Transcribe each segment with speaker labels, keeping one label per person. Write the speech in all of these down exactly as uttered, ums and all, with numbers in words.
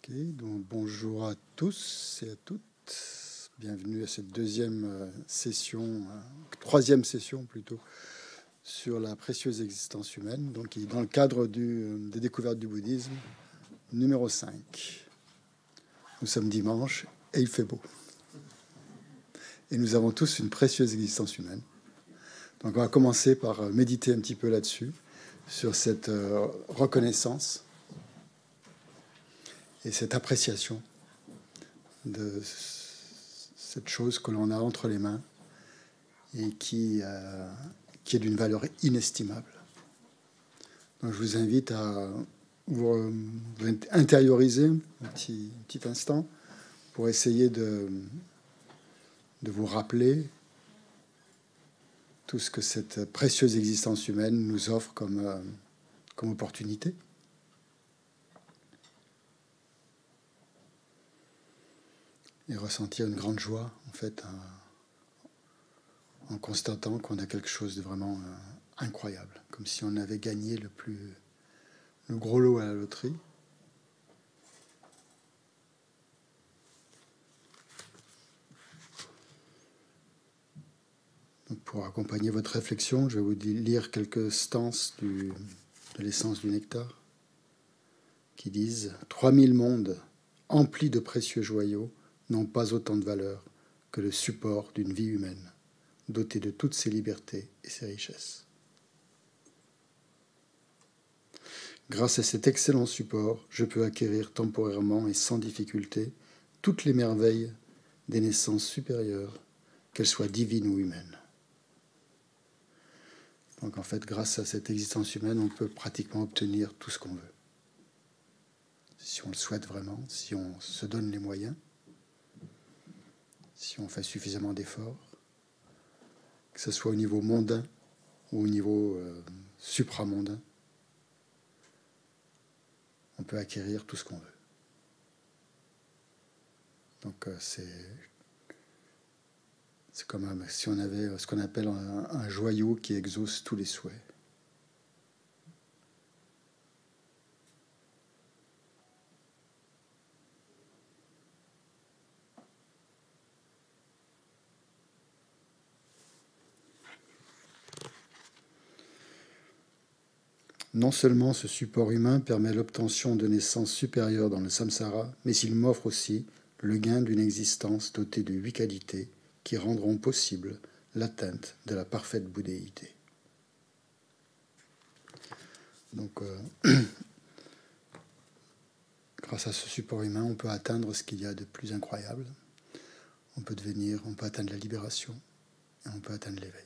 Speaker 1: Ok, donc bonjour à tous et à toutes. Bienvenue à cette deuxième euh, session, euh, troisième session plutôt, sur la précieuse existence humaine, donc qui est dans le cadre du, euh, des découvertes du bouddhisme, numéro cinq. Nous sommes dimanche et il fait beau. Et nous avons tous une précieuse existence humaine. Donc on va commencer par euh, méditer un petit peu là-dessus, sur cette euh, reconnaissance et cette appréciation de cette chose que l'on a entre les mains et qui, euh, qui est d'une valeur inestimable. Donc je vous invite à vous, vous intérioriser un petit, un petit instant pour essayer de, de vous rappeler tout ce que cette précieuse existence humaine nous offre comme, euh, comme opportunité. Et ressentir une grande joie, en fait, en constatant qu'on a quelque chose de vraiment euh, incroyable, comme si on avait gagné le plus le gros lot à la loterie. Donc pour accompagner votre réflexion, je vais vous lire quelques stances du, de l'essence du nectar qui disent « Trois mille mondes emplis de précieux joyaux n'ont pas autant de valeur que le support d'une vie humaine, dotée de toutes ses libertés et ses richesses. Grâce à cet excellent support, je peux acquérir temporairement et sans difficulté toutes les merveilles des naissances supérieures, qu'elles soient divines ou humaines. » Donc en fait, grâce à cette existence humaine, on peut pratiquement obtenir tout ce qu'on veut. Si on le souhaite vraiment, si on se donne les moyens, si on fait suffisamment d'efforts, que ce soit au niveau mondain ou au niveau euh, supramondain, on peut acquérir tout ce qu'on veut. Donc euh, c'est, c'est comme un, si on avait ce qu'on appelle un, un joyau qui exauce tous les souhaits. Non seulement ce support humain permet l'obtention de naissances supérieures dans le samsara, mais il m'offre aussi le gain d'une existence dotée de huit qualités qui rendront possible l'atteinte de la parfaite bouddhéité. Donc, euh, grâce à ce support humain, on peut atteindre ce qu'il y a de plus incroyable. On peut devenir, on peut atteindre la libération et on peut atteindre l'éveil.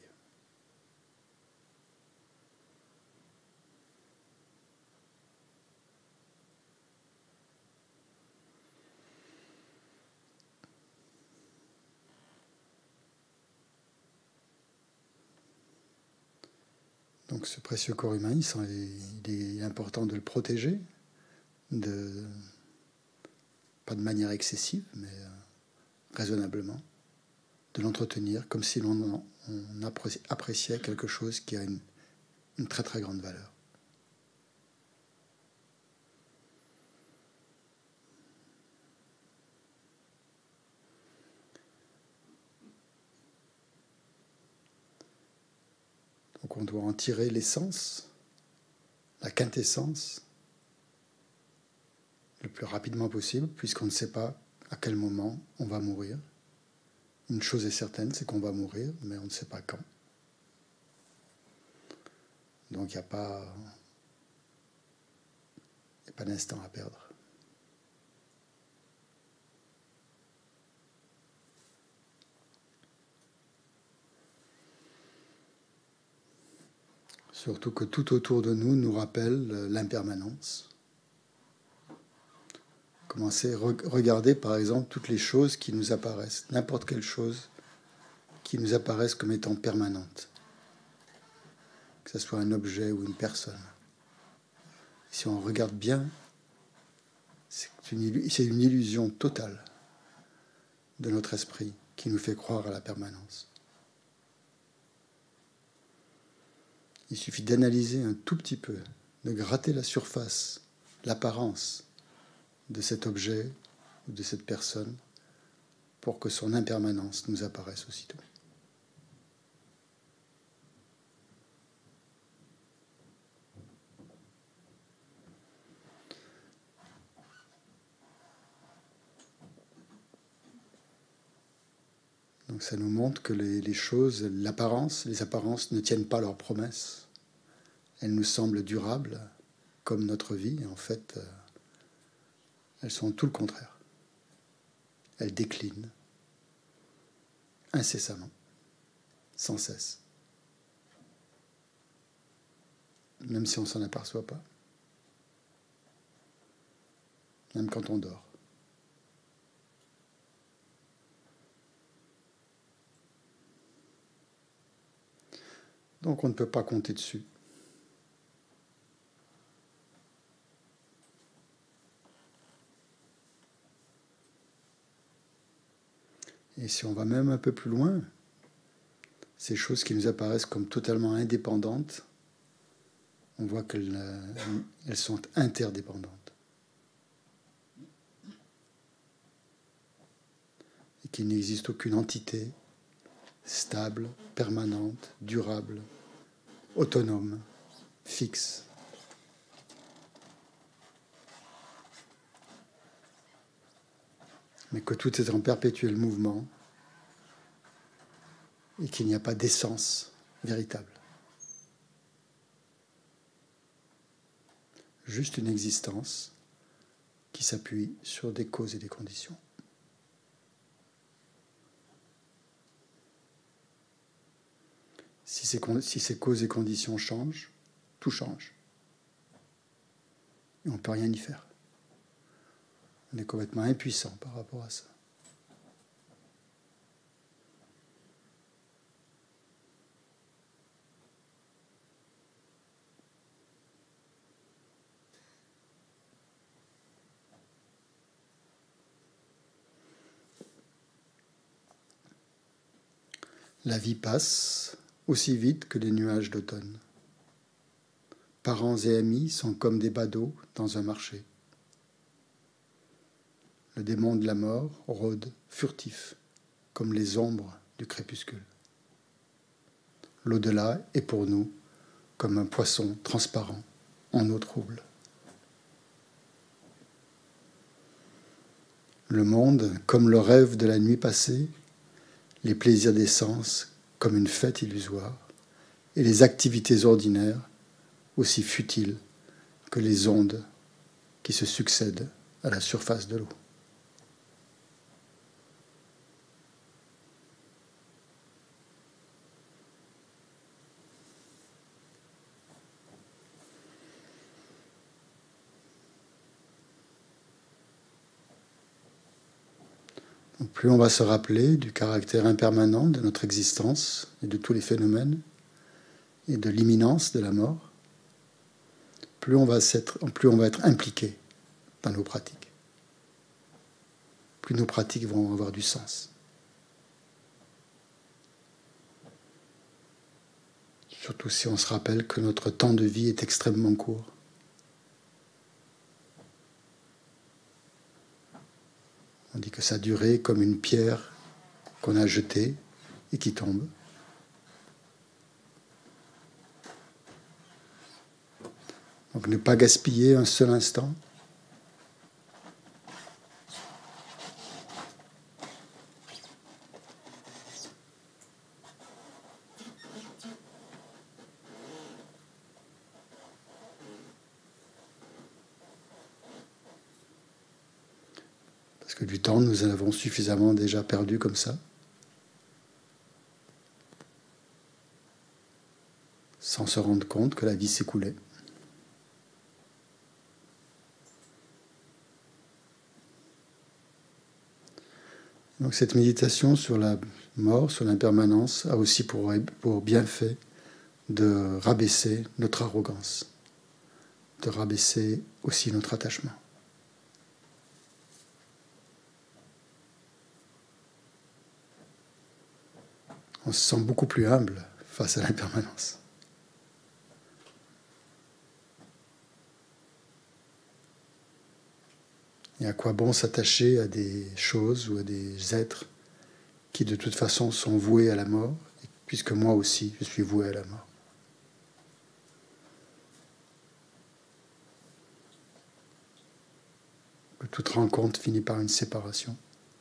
Speaker 1: Donc ce précieux corps humain, il est important de le protéger, de, pas de manière excessive, mais euh, raisonnablement, de l'entretenir comme si l'on on appréciait quelque chose qui a une, une très très grande valeur. Donc on doit en tirer l'essence, la quintessence, le plus rapidement possible, puisqu'on ne sait pas à quel moment on va mourir. Une chose est certaine, c'est qu'on va mourir, mais on ne sait pas quand. Donc il n'y a pas, il n'y a pas d'instant à perdre. Surtout que tout autour de nous nous rappelle l'impermanence. Commencez à regarder par exemple toutes les choses qui nous apparaissent, n'importe quelle chose qui nous apparaissent comme étant permanente, que ce soit un objet ou une personne. Si on regarde bien, c'est une, c'est une illusion totale de notre esprit qui nous fait croire à la permanence. Il suffit d'analyser un tout petit peu, de gratter la surface, l'apparence de cet objet ou de cette personne pour que son impermanence nous apparaisse aussitôt. Donc ça nous montre que les, les choses, l'apparence, les apparences ne tiennent pas leurs promesses. Elles nous semblent durables, comme notre vie. En fait, euh, elles sont tout le contraire. Elles déclinent incessamment, sans cesse. Même si on ne s'en aperçoit pas. Même quand on dort. Donc on ne peut pas compter dessus. Et si on va même un peu plus loin, ces choses qui nous apparaissent comme totalement indépendantes, on voit qu'elles euh, elles sont interdépendantes. Et qu'il n'existe aucune entité stable, permanente, durable, autonome, fixe. Mais que tout est en perpétuel mouvement et qu'il n'y a pas d'essence véritable. Juste une existence qui s'appuie sur des causes et des conditions. Si ces, si ces causes et conditions changent, tout change. Et on ne peut rien y faire. On est complètement impuissant par rapport à ça. La vie passe aussi vite que les nuages d'automne. Parents et amis sont comme des badauds dans un marché. Le démon de la mort rôde furtif, comme les ombres du crépuscule. L'au-delà est pour nous comme un poisson transparent en eau trouble. Le monde comme le rêve de la nuit passée, les plaisirs des sens comme une fête illusoire, et les activités ordinaires aussi futiles que les ondes qui se succèdent à la surface de l'eau. Donc plus on va se rappeler du caractère impermanent de notre existence et de tous les phénomènes, et de l'imminence de la mort, plus on va s'être, plus on va être impliqué dans nos pratiques. Plus nos pratiques vont avoir du sens. Surtout si on se rappelle que notre temps de vie est extrêmement court. On dit que sa durée est comme une pierre qu'on a jetée et qui tombe. Donc ne pas gaspiller un seul instant. Parce que du temps, nous en avons suffisamment déjà perdu comme ça, sans se rendre compte que la vie s'écoulait. Donc cette méditation sur la mort, sur l'impermanence, a aussi pour, pour bienfait de rabaisser notre arrogance, de rabaisser aussi notre attachement. On se sent beaucoup plus humble face à l'impermanence. Et à quoi bon s'attacher à des choses ou à des êtres qui de toute façon sont voués à la mort, puisque moi aussi je suis voué à la mort. Que toute rencontre finit par une séparation.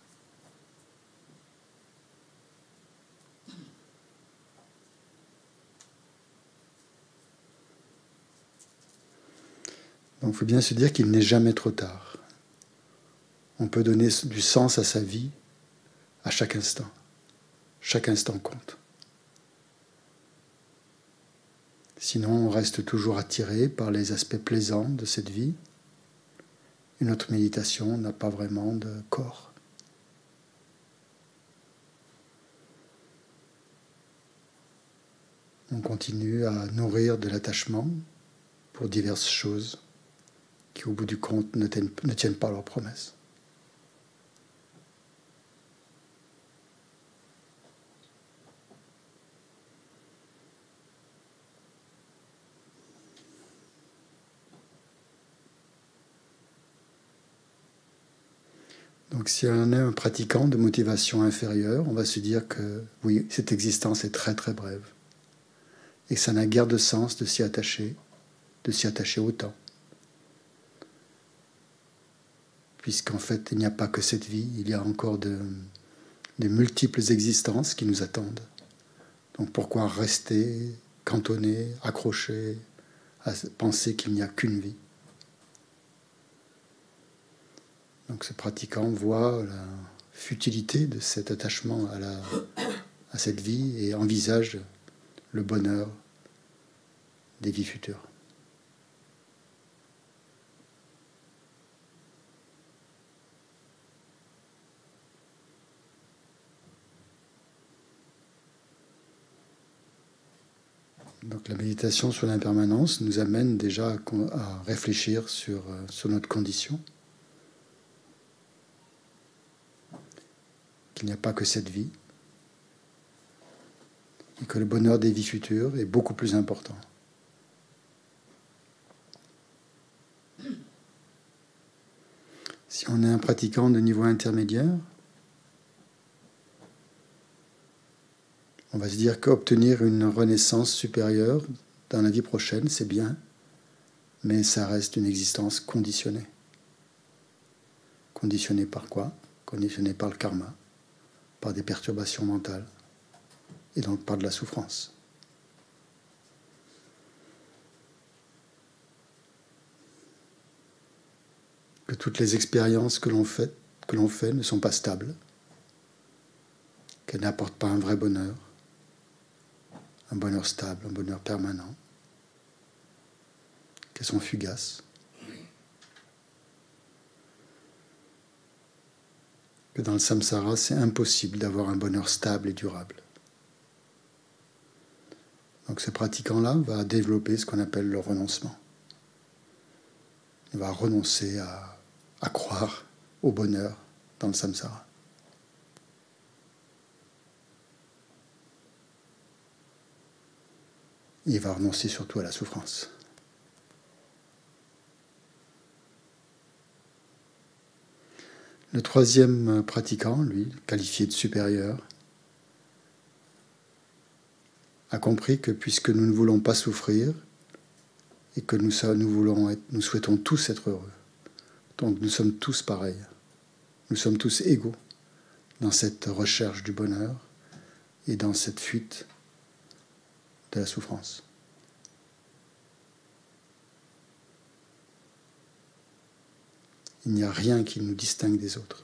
Speaker 1: Donc il faut bien se dire qu'il n'est jamais trop tard. On peut donner du sens à sa vie à chaque instant. Chaque instant compte. Sinon, on reste toujours attiré par les aspects plaisants de cette vie. Et notre méditation n'a pas vraiment de corps. On continue à nourrir de l'attachement pour diverses choses qui, au bout du compte, ne tiennent, ne tiennent pas leurs promesses. Donc si on est un pratiquant de motivation inférieure, on va se dire que oui, cette existence est très très brève. Et que ça n'a guère de sens de s'y attacher, de s'y attacher autant. Puisqu'en fait, il n'y a pas que cette vie, il y a encore de, de multiples existences qui nous attendent. Donc pourquoi rester cantonné, accroché, à penser qu'il n'y a qu'une vie? Donc ce pratiquant voit la futilité de cet attachement à, la, à cette vie et envisage le bonheur des vies futures. Donc la méditation sur l'impermanence nous amène déjà à, à réfléchir sur, sur notre condition. Qu'il n'y a pas que cette vie. Et que le bonheur des vies futures est beaucoup plus important. Si on est un pratiquant de niveau intermédiaire, on va se dire qu'obtenir une renaissance supérieure dans la vie prochaine, c'est bien, mais ça reste une existence conditionnée. Conditionnée par quoi? Conditionnée par le karma, par des perturbations mentales, et donc par de la souffrance. Que toutes les expériences que l'on fait, que l'on fait ne sont pas stables, qu'elles n'apportent pas un vrai bonheur, un bonheur stable, un bonheur permanent, qu'elles sont fugaces, que dans le samsara, c'est impossible d'avoir un bonheur stable et durable. Donc ce pratiquant-là va développer ce qu'on appelle le renoncement. Il va renoncer à, à croire au bonheur dans le samsara. Il va renoncer surtout à la souffrance. Le troisième pratiquant, lui, qualifié de supérieur, a compris que puisque nous ne voulons pas souffrir et que nous, nous, voulons être, nous souhaitons tous être heureux, donc nous sommes tous pareils, nous sommes tous égaux dans cette recherche du bonheur et dans cette fuite de la souffrance. Il n'y a rien qui nous distingue des autres.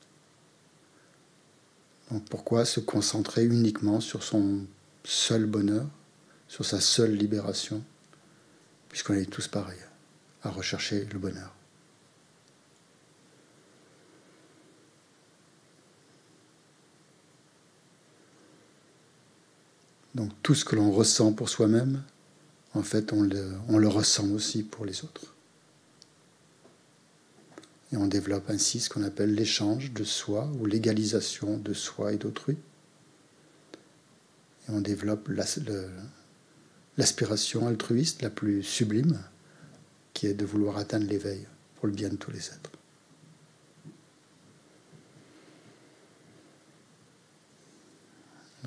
Speaker 1: Donc pourquoi se concentrer uniquement sur son seul bonheur, sur sa seule libération, puisqu'on est tous pareils à rechercher le bonheur. Donc tout ce que l'on ressent pour soi-même, en fait, on le, on le ressent aussi pour les autres. Et on développe ainsi ce qu'on appelle l'échange de soi ou l'égalisation de soi et d'autrui. Et on développe la, le, l'aspiration altruiste la plus sublime, qui est de vouloir atteindre l'éveil pour le bien de tous les êtres.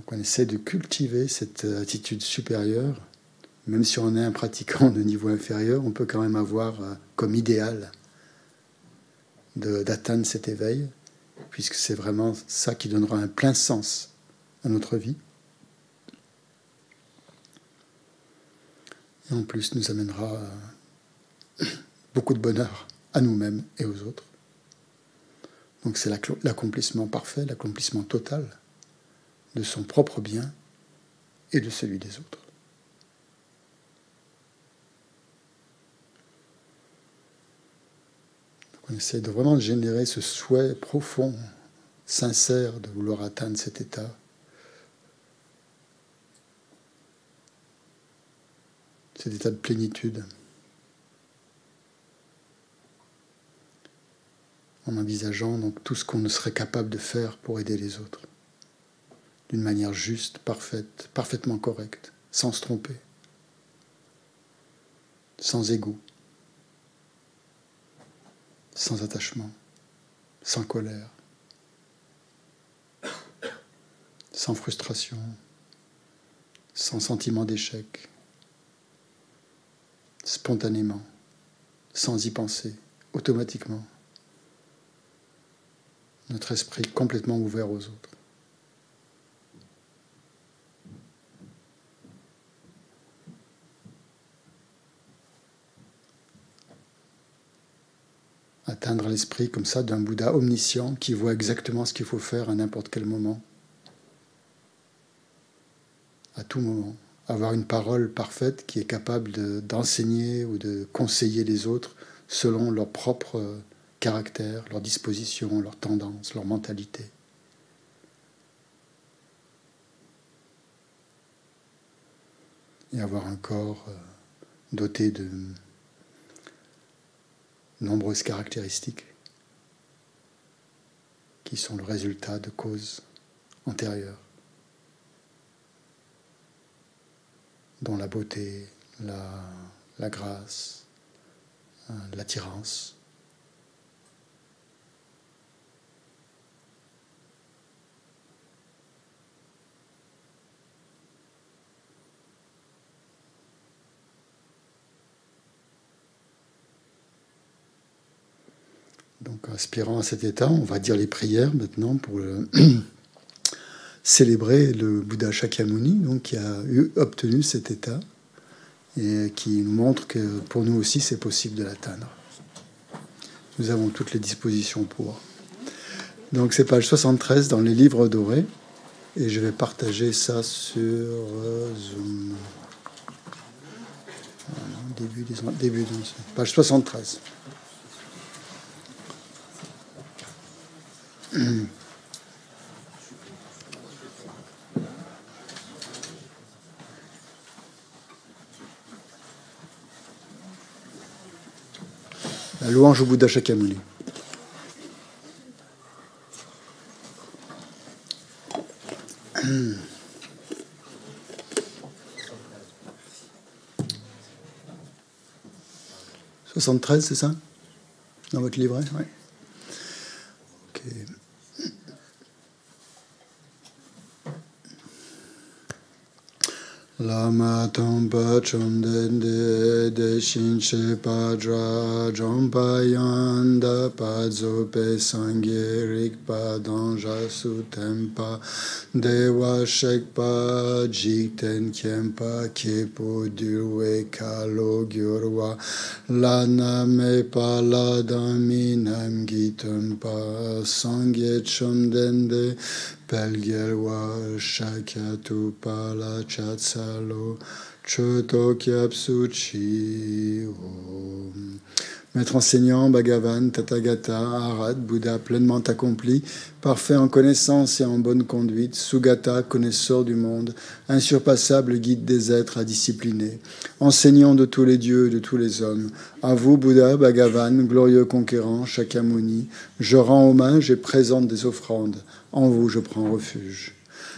Speaker 1: Donc on essaie de cultiver cette attitude supérieure. Même si on est un pratiquant de niveau inférieur, on peut quand même avoir euh, comme idéal d'atteindre cet éveil, puisque c'est vraiment ça qui donnera un plein sens à notre vie. Et en plus nous amènera euh, beaucoup de bonheur à nous-mêmes et aux autres. Donc c'est l'accomplissement parfait, l'accomplissement total de son propre bien et de celui des autres. On essaie de vraiment générer ce souhait profond, sincère de vouloir atteindre cet état. Cet état de plénitude. En envisageant donc tout ce qu'on ne serait capable de faire pour aider les autres. D'une manière juste, parfaite, parfaitement correcte, sans se tromper. Sans égout. Sans attachement, sans colère, sans frustration, sans sentiment d'échec, spontanément, sans y penser, automatiquement. Notre esprit complètement ouvert aux autres. Atteindre l'esprit comme ça d'un Bouddha omniscient qui voit exactement ce qu'il faut faire à n'importe quel moment, à tout moment. Avoir une parole parfaite qui est capable d'enseigner ou de conseiller les autres selon leur propre caractère, leur disposition, leur tendance, leur mentalité. Et avoir un corps doté de nombreuses caractéristiques qui sont le résultat de causes antérieures, dont la beauté, la, la grâce, l'attirance. Donc, aspirant à cet état, on va dire les prières maintenant pour le célébrer le Bouddha Shakyamuni, donc, qui a eu, obtenu cet état et qui nous montre que pour nous aussi, c'est possible de l'atteindre. Nous avons toutes les dispositions pour. Donc, c'est page soixante-treize dans les livres dorés et je vais partager ça sur euh, Zoom. Voilà, début des, début de, page soixante-treize. La louange au Bouddha Shakyamuni. soixante-treize, c'est ça? Dans votre livret? Oui. Ok. Lama Tompa Chomdende De Shinche Padra Jompa Yanda Padzope Sangye Rikpa Danja Sutempa Dewa Shekpa Jikten Kempa Kepo Durwe Kalo Gyurwa Lana Me Paladami Nam Gitumpa Sangye Chomdende Pelgelwa Shakyatu Pala Chatsalo Choto Kyapsuchi Om. Maître enseignant, Bhagavan, Tathagata, Arhat, Bouddha pleinement accompli, parfait en connaissance et en bonne conduite, Sugata, connaisseur du monde, insurpassable guide des êtres à discipliner, enseignant de tous les dieux et de tous les hommes, à vous, Bouddha, Bhagavan, glorieux conquérant, Shakyamuni, je rends hommage et présente des offrandes, en vous je prends refuge.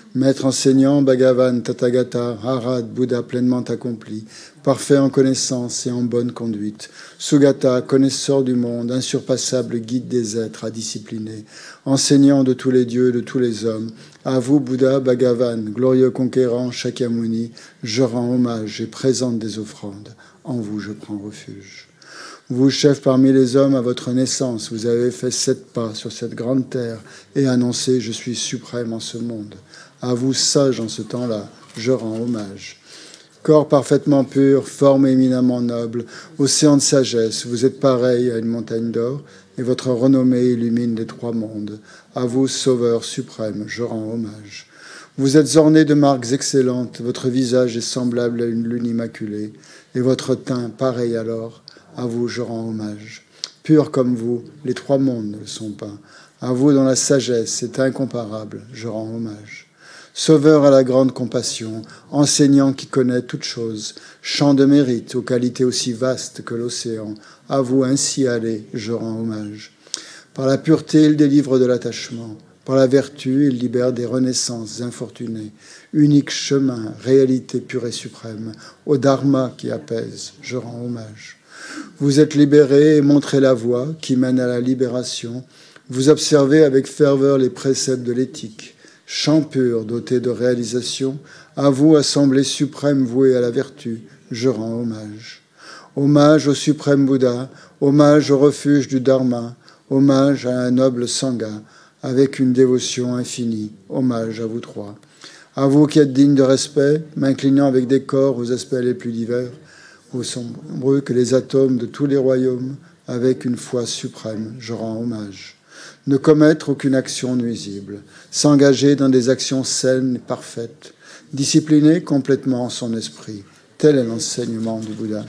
Speaker 1: Maître enseignant, Bhagavan, Tathagata, Arhat, Bouddha pleinement accompli, parfait en connaissance et en bonne conduite, Sugata, connaisseur du monde, insurpassable guide des êtres à discipliner, enseignant de tous les dieux et de tous les hommes, à vous, Bouddha, Bhagavan, glorieux conquérant, Shakyamuni, je rends hommage et présente des offrandes. En vous, je prends refuge. Vous, chef parmi les hommes, à votre naissance, vous avez fait sept pas sur cette grande terre et annoncé « Je suis suprême en ce monde ». À vous, sage en ce temps-là, je rends hommage. Corps parfaitement pur, forme éminemment noble, océan de sagesse, vous êtes pareil à une montagne d'or, et votre renommée illumine les trois mondes. À vous, sauveur suprême, je rends hommage. Vous êtes orné de marques excellentes, votre visage est semblable à une lune immaculée, et votre teint pareil à l'or. À vous, je rends hommage. Pur comme vous, les trois mondes ne le sont pas. À vous, dont la sagesse est incomparable, je rends hommage. Sauveur à la grande compassion, enseignant qui connaît toutes choses, champ de mérite aux qualités aussi vastes que l'océan, à vous ainsi aller, je rends hommage. Par la pureté, il délivre de l'attachement. Par la vertu, il libère des renaissances infortunées. Unique chemin, réalité pure et suprême, au dharma qui apaise, je rends hommage. Vous êtes libéré et montrez la voie qui mène à la libération. Vous observez avec ferveur les préceptes de l'éthique. Champ pur, doté de réalisation, à vous, assemblée suprême vouée à la vertu, je rends hommage. Hommage au suprême Bouddha, hommage au refuge du Dharma, hommage à un noble Sangha, avec une dévotion infinie, hommage à vous trois. À vous qui êtes dignes de respect, m'inclinant avec décor aux aspects les plus divers, aussi nombreux que les atomes de tous les royaumes, avec une foi suprême, je rends hommage. Ne commettre aucune action nuisible, s'engager dans des actions saines et parfaites, discipliner complètement son esprit. Tel est l'enseignement du Bouddha.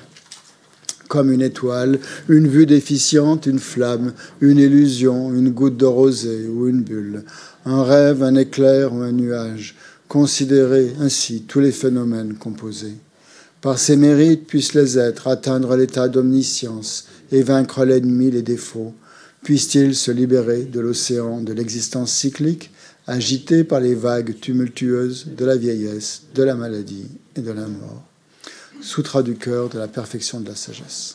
Speaker 1: Comme une étoile, une vue déficiente, une flamme, une illusion, une goutte de rosée ou une bulle, un rêve, un éclair ou un nuage, considérez ainsi tous les phénomènes composés. Par ses mérites puissent les êtres atteindre l'état d'omniscience et vaincre l'ennemi, les défauts. Puissent-ils se libérer de l'océan de l'existence cyclique, agité par les vagues tumultueuses de la vieillesse, de la maladie et de la mort. Sutra du cœur de la perfection de la sagesse.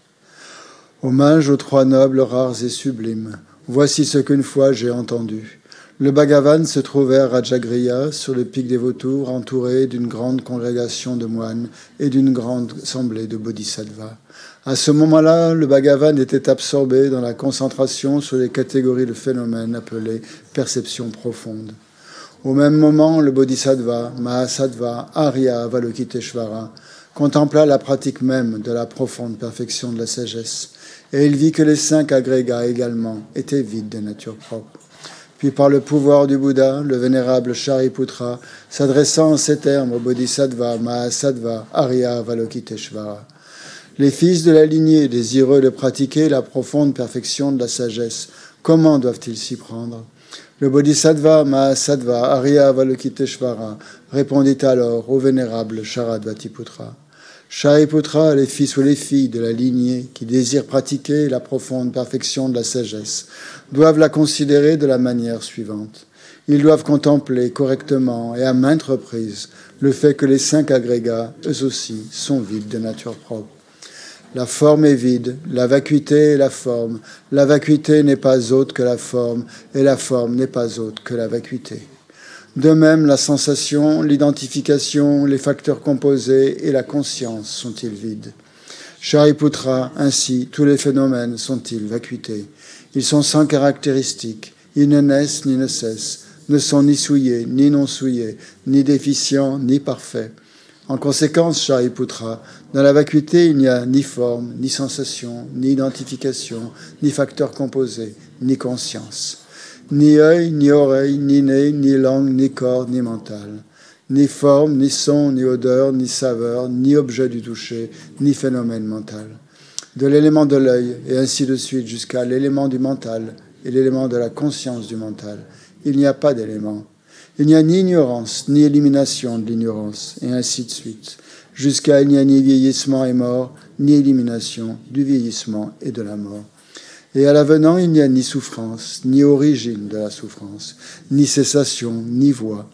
Speaker 1: Hommage aux trois nobles rares et sublimes. Voici ce qu'une fois j'ai entendu. Le Bhagavan se trouvait à Rajagriha, sur le pic des vautours, entouré d'une grande congrégation de moines et d'une grande assemblée de bodhisattvas. À ce moment-là, le Bhagavan était absorbé dans la concentration sur les catégories de phénomènes appelées perception profonde. Au même moment, le bodhisattva, Mahasattva, Arya Avalokiteshvara, contempla la pratique même de la profonde perfection de la sagesse, et il vit que les cinq agrégats également étaient vides de nature propre. Puis par le pouvoir du Bouddha, le vénérable Shariputra, s'adressant en ces termes au bodhisattva, Mahasattva, Arya Avalokiteshvara, les fils de la lignée, désireux de pratiquer la profonde perfection de la sagesse, comment doivent-ils s'y prendre? Le bodhisattva Mahasattva Arya Avalokiteshvara répondit alors au vénérable Sharadvatiputra. Shariputra, les fils ou les filles de la lignée qui désirent pratiquer la profonde perfection de la sagesse doivent la considérer de la manière suivante. Ils doivent contempler correctement et à maintes reprises le fait que les cinq agrégats, eux aussi, sont vides de nature propre. La forme est vide, la vacuité est la forme. La vacuité n'est pas autre que la forme, et la forme n'est pas autre que la vacuité. De même, la sensation, l'identification, les facteurs composés et la conscience sont-ils vides. Shariputra, ainsi, tous les phénomènes sont-ils vacuités. Ils sont sans caractéristiques, ils ne naissent ni ne cessent, ne sont ni souillés, ni non souillés, ni déficients, ni parfaits. En conséquence, Shariputra, dans la vacuité, il n'y a ni forme, ni sensation, ni identification, ni facteur composé, ni conscience. Ni œil, ni oreille, ni nez, ni langue, ni corps, ni mental. Ni forme, ni son, ni odeur, ni saveur, ni objet du toucher, ni phénomène mental. De l'élément de l'œil, et ainsi de suite, jusqu'à l'élément du mental et l'élément de la conscience du mental, il n'y a pas d'élément. Il n'y a ni ignorance, ni élimination de l'ignorance, et ainsi de suite, jusqu'à il n'y a ni vieillissement et mort, ni élimination du vieillissement et de la mort. Et à l'avenant, il n'y a ni souffrance, ni origine de la souffrance, ni cessation, ni voie.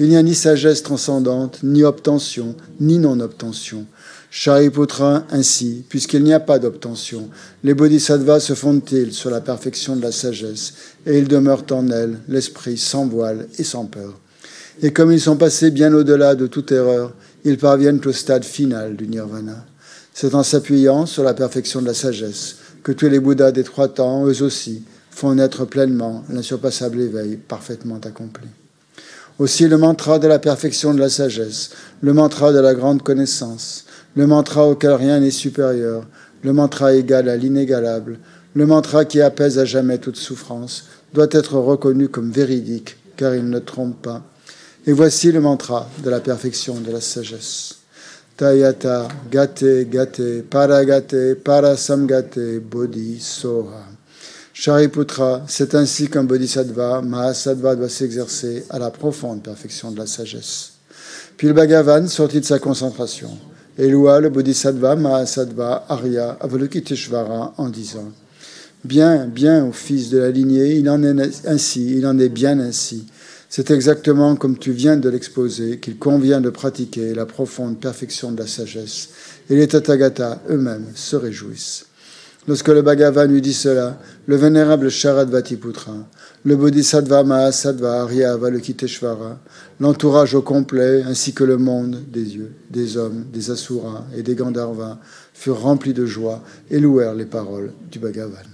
Speaker 1: Il n'y a ni sagesse transcendante, ni obtention, ni non-obtention. Shariputra, ainsi, puisqu'il n'y a pas d'obtention, les bodhisattvas se fondent-ils sur la perfection de la sagesse, et ils demeurent en elles, l'esprit sans voile et sans peur. Et comme ils sont passés bien au-delà de toute erreur, ils parviennent au stade final du nirvana. C'est en s'appuyant sur la perfection de la sagesse que tous les Bouddhas des trois temps, eux aussi, font naître pleinement l'insurpassable éveil parfaitement accompli. Aussi le mantra de la perfection de la sagesse, le mantra de la grande connaissance, le mantra auquel rien n'est supérieur, le mantra égal à l'inégalable, le mantra qui apaise à jamais toute souffrance, doit être reconnu comme véridique, car il ne trompe pas. Et voici le mantra de la perfection de la sagesse. Tayata gate gate paragate parasamgate bodhi soha. Shariputra, c'est ainsi qu'un bodhisattva, mahasattva, doit s'exercer à la profonde perfection de la sagesse. Puis le Bhagavan sortit de sa concentration et loua le bodhisattva, mahasattva, Arya, Avalokiteshvara en disant « Bien, bien, ô fils de la lignée, il en est ainsi, il en est bien ainsi. C'est exactement comme tu viens de l'exposer qu'il convient de pratiquer la profonde perfection de la sagesse. » Et les Tathagatas eux-mêmes se réjouissent. Lorsque le Bhagavan lui dit cela, le vénérable Sharadvatiputra, le Bodhisattva Mahasattva Arya Avalokiteshvara, l'entourage au complet, ainsi que le monde des dieux, des hommes, des asuras et des Gandharvas, furent remplis de joie et louèrent les paroles du Bhagavan.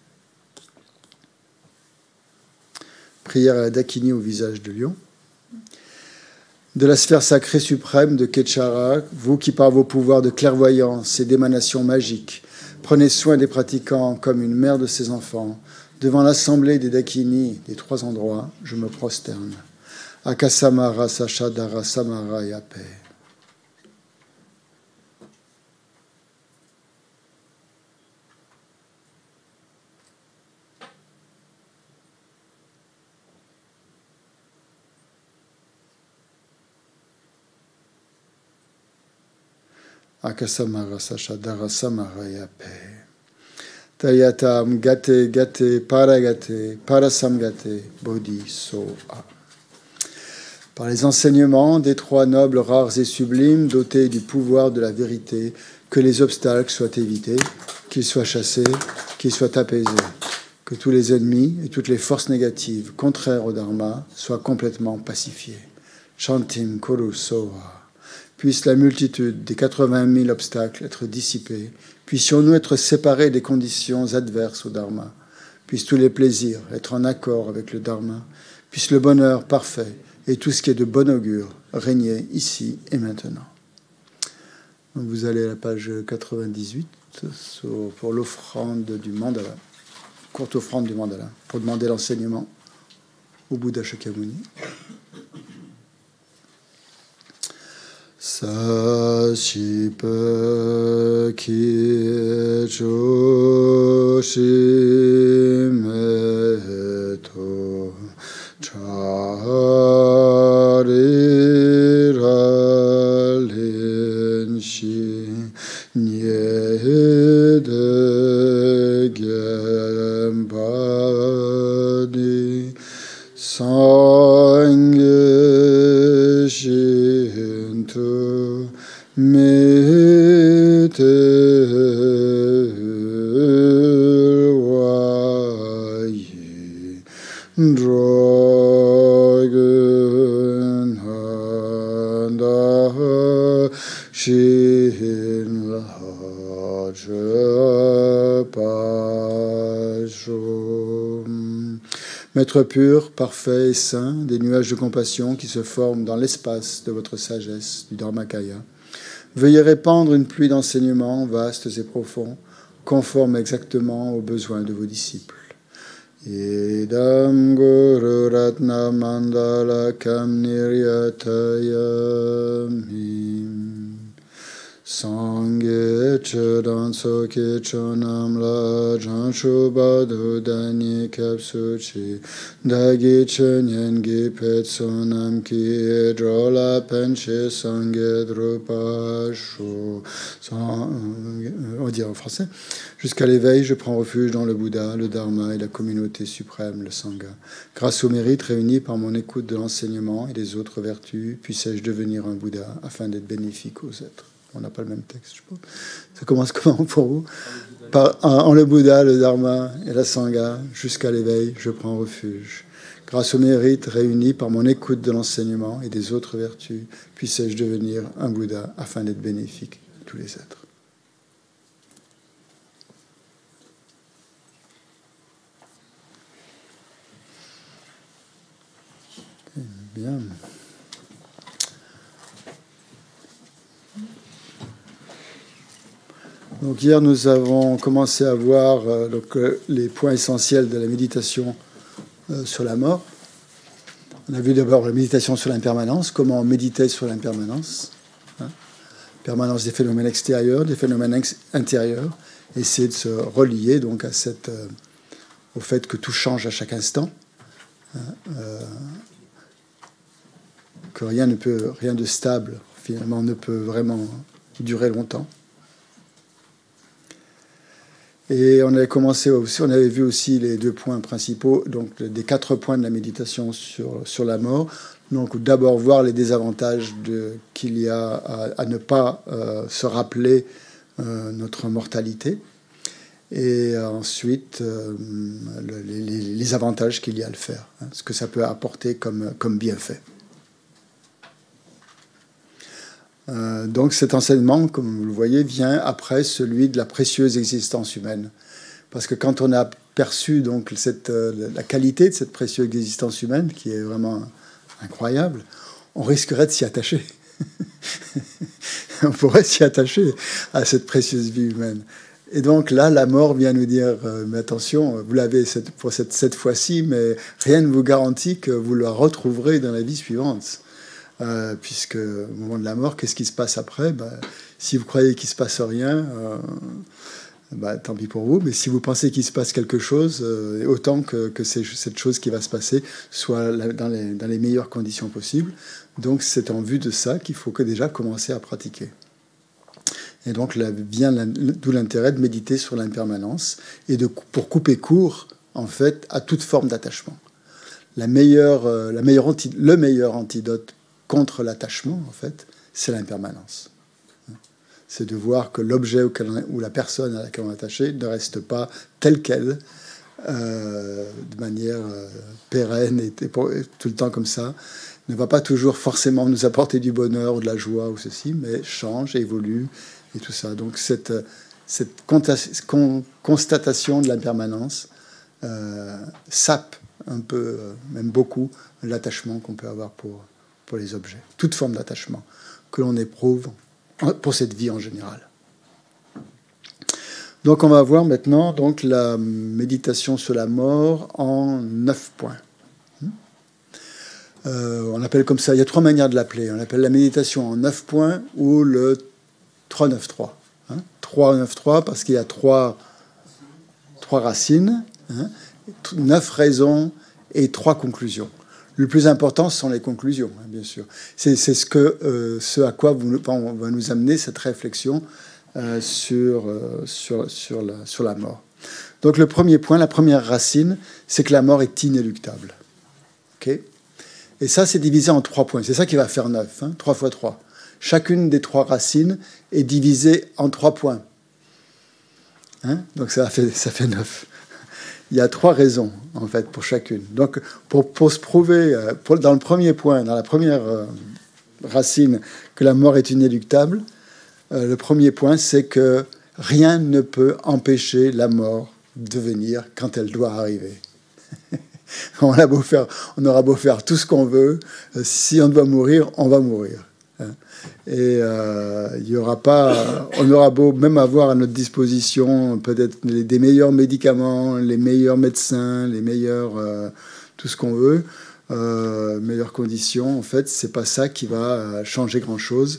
Speaker 1: Prière à la Dakini au visage de lion. De la sphère sacrée suprême de Ketchara, vous qui par vos pouvoirs de clairvoyance et d'émanation magique, prenez soin des pratiquants comme une mère de ses enfants. Devant l'assemblée des Dakini des trois endroits, je me prosterne. Akasamara Sachadara Samara Yape. Akasamara Sachadara Samara Yape. Tayatam gate gate paragate parasamgate bodhi soha. Par les enseignements des trois nobles rares et sublimes dotés du pouvoir de la vérité, que les obstacles soient évités, qu'ils soient chassés, qu'ils soient apaisés, que tous les ennemis et toutes les forces négatives contraires au dharma soient complètement pacifiés. Chantim kuru soha. Puisse la multitude des quatre-vingt mille obstacles être dissipés, puissions-nous être séparés des conditions adverses au dharma, puissent tous les plaisirs être en accord avec le dharma, puisse le bonheur parfait et tout ce qui est de bon augure régner ici et maintenant. Donc vous allez à la page quatre-vingt-dix-huit pour l'offrande du mandala, courte offrande du mandala, pour demander l'enseignement au Bouddha Shakyamuni. Sashipa ki joshimeto charira lenshi nyede gembadi sangye shintu mete wayi drogen handa shin laje pashum. Maître pur, parfait et saint, des nuages de compassion qui se forment dans l'espace de votre sagesse, du Dharmakaya, veuillez répandre une pluie d'enseignements vastes et profonds, conformes exactement aux besoins de vos disciples. Idam Guru Ratna Mandala Kam Niryatayami Sangye chedan soke chonam la janshu badu dani kapsu chi dagi chenyen gi pet sonam ki drola penche sangye drupa shu. On dit en français. Jusqu'à l'éveil, je prends refuge dans le Bouddha, le Dharma et la communauté suprême, le Sangha. Grâce au mérite réuni par mon écoute de l'enseignement et des autres vertus, puissais-je devenir un Bouddha afin d'être bénéfique aux êtres. On n'a pas le même texte, je pense. Ça commence comment pour vous? Par, en, en le Bouddha, le Dharma et la Sangha, jusqu'à l'éveil, je prends refuge. Grâce au mérite réuni par mon écoute de l'enseignement et des autres vertus, puissais-je devenir un Bouddha afin d'être bénéfique à tous les êtres. Bien. Donc hier, nous avons commencé à voir euh, donc, euh, les points essentiels de la méditation euh, sur la mort. On a vu d'abord la méditation sur l'impermanence, comment méditer sur l'impermanence, hein, permanence des phénomènes extérieurs, des phénomènes ex intérieurs, essayer de se relier donc à cette, euh, au fait que tout change à chaque instant. Hein, euh, que rien ne peut, rien de stable, finalement, ne peut vraiment durer longtemps. Et on avait commencé aussi, on avait vu aussi les deux points principaux, donc des quatre points de la méditation sur, sur la mort. Donc d'abord voir les désavantages de, qu'il y a à, à ne pas euh, se rappeler euh, notre mortalité. Et ensuite, euh, les, les, les avantages qu'il y a à le faire, hein, ce que ça peut apporter comme, comme bienfait. Euh, donc cet enseignement, comme vous le voyez, vient après celui de la précieuse existence humaine. Parce que quand on a perçu donc, cette, euh, la qualité de cette précieuse existence humaine, qui est vraiment incroyable, on risquerait de s'y attacher. On pourrait s'y attacher à cette précieuse vie humaine. Et donc là, la mort vient nous dire, euh, mais attention, vous l'avez cette, pour cette, cette fois-ci, mais rien ne vous garantit que vous la retrouverez dans la vie suivante. Euh, puisque au moment de la mort, qu'est-ce qui se passe après? Ben, si vous croyez qu'il ne se passe rien, euh, ben, tant pis pour vous. Mais si vous pensez qu'il se passe quelque chose, euh, autant que, que c'est, cette chose qui va se passer soit dans les, dans les meilleures conditions possibles. Donc c'est en vue de ça qu'il faut que déjà commencer à pratiquer. Et donc là vient d'où l'intérêt de méditer sur l'impermanence et de, pour couper court en fait à toute forme d'attachement. La meilleure, euh, la meilleure anti, le meilleur antidote contre l'attachement, en fait, c'est l'impermanence. C'est de voir que l'objet ou la personne à laquelle on est attaché ne reste pas tel quel, euh, de manière euh, pérenne et, et pour, et tout le temps comme ça, ne va pas toujours forcément nous apporter du bonheur ou de la joie ou ceci, mais change, évolue et tout ça. Donc cette, cette con, constatation de l'impermanence euh, sape un peu, euh, même beaucoup, l'attachement qu'on peut avoir pour pour les objets, toute forme d'attachement que l'on éprouve pour cette vie en général. Donc on va voir maintenant donc, la méditation sur la mort en neuf points. Euh, on appelle comme ça, il y a trois manières de l'appeler. On l'appelle la méditation en neuf points ou le trois neuf trois. Hein, trois neuf trois parce qu'il y a trois, trois racines, hein, neuf raisons et trois conclusions. Le plus important, ce sont les conclusions, hein, bien sûr. C'est, c'est ce, que, euh, ce à quoi vous, on va nous amener cette réflexion euh, sur, euh, sur, sur, la, sur la mort. Donc le premier point, la première racine, c'est que la mort est inéluctable. Okay ? Et ça, c'est divisé en trois points. C'est ça qui va faire neuf, hein, trois fois trois. Chacune des trois racines est divisée en trois points. Hein ? Donc ça fait, ça fait neuf. Il y a trois raisons, en fait, pour chacune. Donc, pour, pour se prouver, pour, dans le premier point, dans la première euh, racine, que la mort est inéluctable, euh, le premier point, c'est que rien ne peut empêcher la mort de venir quand elle doit arriver. on, a beau faire, on aura beau faire tout ce qu'on veut, euh, si on doit mourir, on va mourir. Hein. Et euh, il y aura pas, on aura beau même avoir à notre disposition peut-être les, des meilleurs médicaments, les meilleurs médecins, les meilleurs euh, tout ce qu'on veut, euh, meilleures conditions. En fait, c'est pas ça qui va changer grand-chose,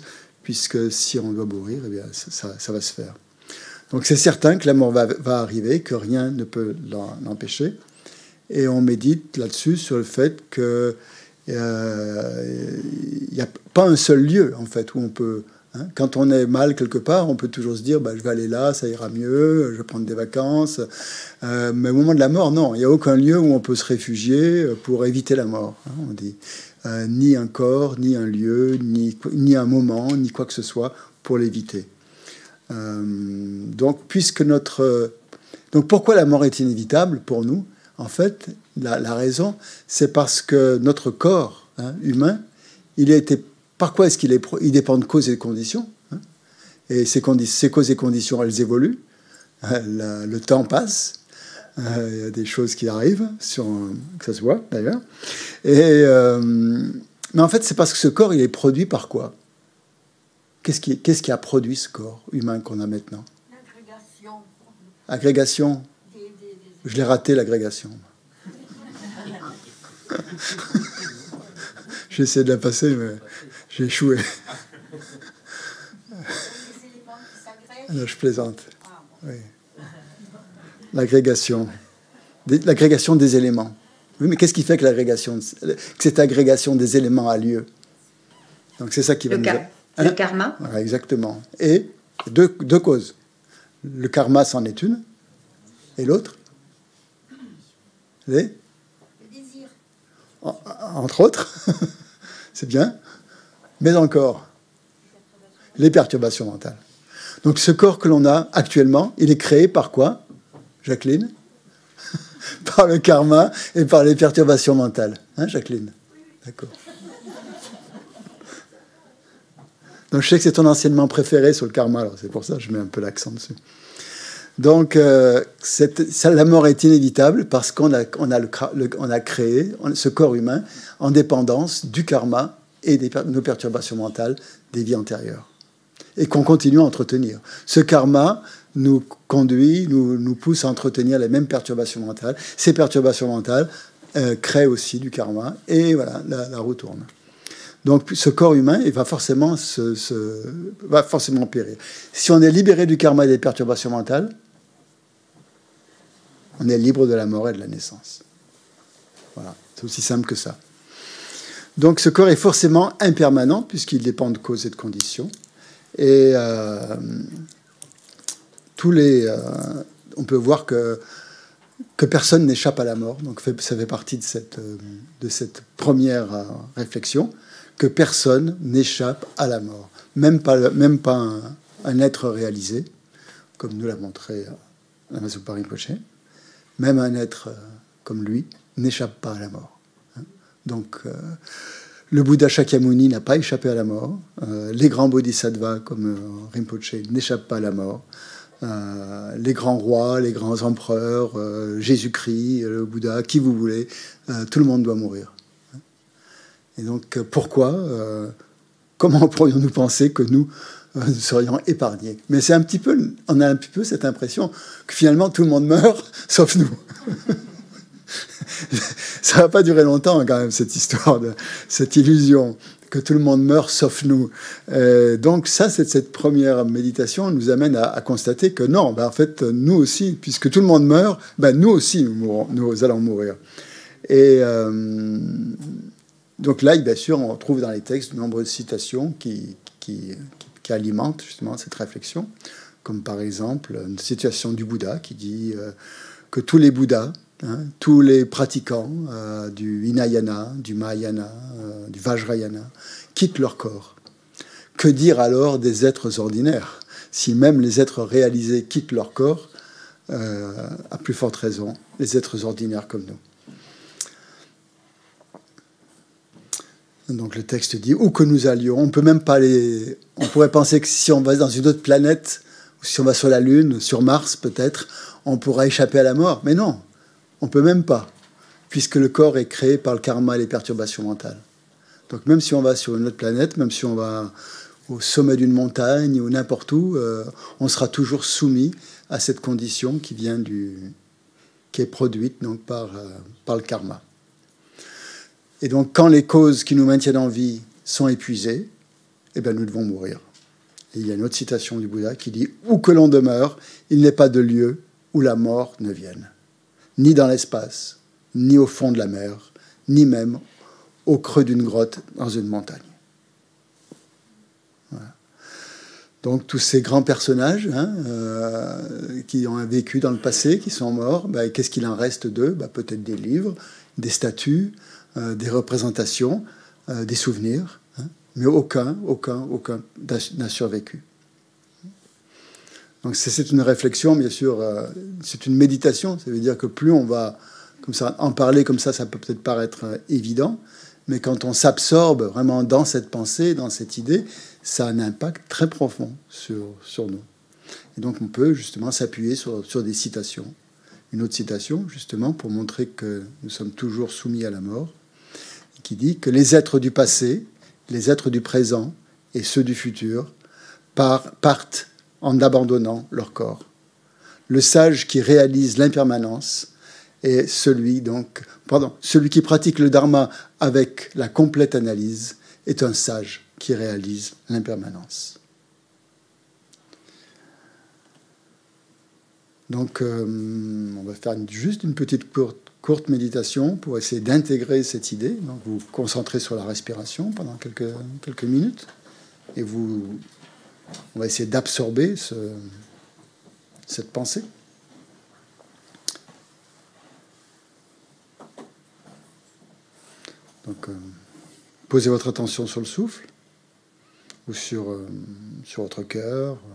Speaker 1: puisque si on doit mourir, eh bien, ça, ça, ça va se faire. Donc c'est certain que la mort va, va arriver, que rien ne peut l'empêcher. Et on médite là-dessus sur le fait que il euh, n'y a pas un seul lieu, en fait, où on peut... Hein, quand on est mal quelque part, on peut toujours se dire bah, « je vais aller là, ça ira mieux, je vais prendre des vacances euh, ». Mais au moment de la mort, non, il n'y a aucun lieu où on peut se réfugier pour éviter la mort. Hein, on dit euh, ni un corps, ni un lieu, ni, ni un moment, ni quoi que ce soit pour l'éviter. Euh, donc, puisque notre... Donc, pourquoi la mort est inévitable pour nous? En fait, la, la raison, c'est parce que notre corps hein, humain, il a été... Par quoi est-ce qu'il est... Il dépend de causes et de conditions. Hein, et ces, condi... ces causes et conditions, elles évoluent. Hein, la, le temps passe. Euh, il y a des choses qui arrivent, sur, que ça se voit d'ailleurs. Et, euh, mais en fait, c'est parce que ce corps, il est produit par quoi? Qu'est-ce qui, qu'est-ce qui a produit ce corps humain qu'on a maintenant?
Speaker 2: L'agrégation.
Speaker 1: Agrégation.
Speaker 2: Des, des, des...
Speaker 1: Je l'ai raté, l'agrégation. J'ai essayé de la passer, mais j'ai échoué. Non, je plaisante. Oui. L'agrégation. L'agrégation des éléments. Oui, mais qu'est-ce qui fait que l'agrégation, que cette agrégation des éléments a lieu? Donc c'est ça qui va
Speaker 3: le
Speaker 1: nous...
Speaker 3: Car hein? Le karma.
Speaker 1: Voilà, exactement. Et deux, deux causes. Le karma, c'en est une. Et l'autre? Les?
Speaker 2: Le désir.
Speaker 1: Entre autres. C'est bien. Mais encore, les perturbations mentales. Donc ce corps que l'on a actuellement, il est créé par quoi, Jacqueline? Par le karma et par les perturbations mentales. Hein, Jacqueline? D'accord. Donc je sais que c'est ton enseignement préféré sur le karma, alors c'est pour ça que je mets un peu l'accent dessus. Donc euh, cette, ça, la mort est inévitable parce qu'on a, on a, le, le, on a créé ce corps humain en dépendance du karma et des, de nos perturbations mentales des vies antérieures. Et qu'on continue à entretenir. Ce karma nous conduit, nous, nous pousse à entretenir les mêmes perturbations mentales. Ces perturbations mentales euh, créent aussi du karma et voilà, la, la roue tourne. Donc ce corps humain, il va forcément, se, se, va forcément périr. Si on est libéré du karma et des perturbations mentales, on est libre de la mort et de la naissance. Voilà, c'est aussi simple que ça. Donc ce corps est forcément impermanent puisqu'il dépend de causes et de conditions. Et euh, tous les, euh, on peut voir que, que personne n'échappe à la mort. Donc ça fait partie de cette, de cette première euh, réflexion, que personne n'échappe à la mort. Même pas, même pas un, un être réalisé, comme nous l'a montré la Mazopa Rinpoché. Même un être euh, comme lui n'échappe pas à la mort. Hein. Donc... Euh, le Bouddha Shakyamuni n'a pas échappé à la mort. Euh, les grands bodhisattvas comme euh, Rinpoche n'échappent pas à la mort. Euh, les grands rois, les grands empereurs, euh, Jésus-Christ, le Bouddha, qui vous voulez, euh, tout le monde doit mourir. Et donc euh, pourquoi euh, comment pourrions-nous penser que nous, euh, nous serions épargnés? Mais c'est un petit peu, on a un petit peu cette impression que finalement tout le monde meurt, sauf nous. Ça va pas durer longtemps quand même, cette histoire, de, cette illusion que tout le monde meurt sauf nous. Euh, donc ça, c'est, cette première méditation nous amène à, à constater que non, ben en fait, nous aussi, puisque tout le monde meurt, ben nous aussi, nous, mourrons, nous allons mourir. Et euh, donc là, bien sûr, on trouve dans les textes de nombreuses citations qui, qui, qui, qui alimentent justement cette réflexion, comme par exemple une citation du Bouddha qui dit euh, que tous les Bouddhas, Hein, tous les pratiquants euh, du Hinayana, du Mahayana, euh, du Vajrayana quittent leur corps. Que dire alors des êtres ordinaires? Si même les êtres réalisés quittent leur corps, euh, à plus forte raison, les êtres ordinaires comme nous. Donc le texte dit où que nous allions, on peut même pas les. On pourrait penser que si on va dans une autre planète, ou si on va sur la Lune, sur Mars peut-être, on pourra échapper à la mort. Mais non. On ne peut même pas, puisque le corps est créé par le karma et les perturbations mentales. Donc même si on va sur une autre planète, même si on va au sommet d'une montagne ou n'importe où, euh, on sera toujours soumis à cette condition qui vient du, qui est produite donc par, euh, par le karma. Et donc quand les causes qui nous maintiennent en vie sont épuisées, eh bien nous devons mourir. Et il y a une autre citation du Bouddha qui dit « Où que l'on demeure, il n'est pas de lieu où la mort ne vienne, ni dans l'espace, ni au fond de la mer, ni même au creux d'une grotte dans une montagne. » Voilà. Donc tous ces grands personnages hein, euh, qui ont vécu dans le passé, qui sont morts, ben, qu'est-ce qu'il en reste d'eux? Ben, peut-être des livres, des statues, euh, des représentations, euh, des souvenirs, hein, mais aucun, aucun, aucun n'a survécu. Donc c'est une réflexion, bien sûr, euh, c'est une méditation. Ça veut dire que plus on va comme ça, en parler comme ça, ça peut peut-être paraître euh, évident, mais quand on s'absorbe vraiment dans cette pensée, dans cette idée, ça a un impact très profond sur, sur nous. Et donc on peut justement s'appuyer sur, sur des citations. Une autre citation, justement, pour montrer que nous sommes toujours soumis à la mort, qui dit que les êtres du passé, les êtres du présent et ceux du futur par, partent en abandonnant leur corps. Le sage qui réalise l'impermanence est celui, donc, pardon, celui qui pratique le dharma avec la complète analyse est un sage qui réalise l'impermanence. Donc, euh, on va faire juste une petite courte, courte méditation pour essayer d'intégrer cette idée. Donc, vous vous concentrez sur la respiration pendant quelques, quelques minutes et vous, on va essayer d'absorber ce, cette pensée. Donc, euh, posez votre attention sur le souffle ou sur, euh, sur votre cœur, euh,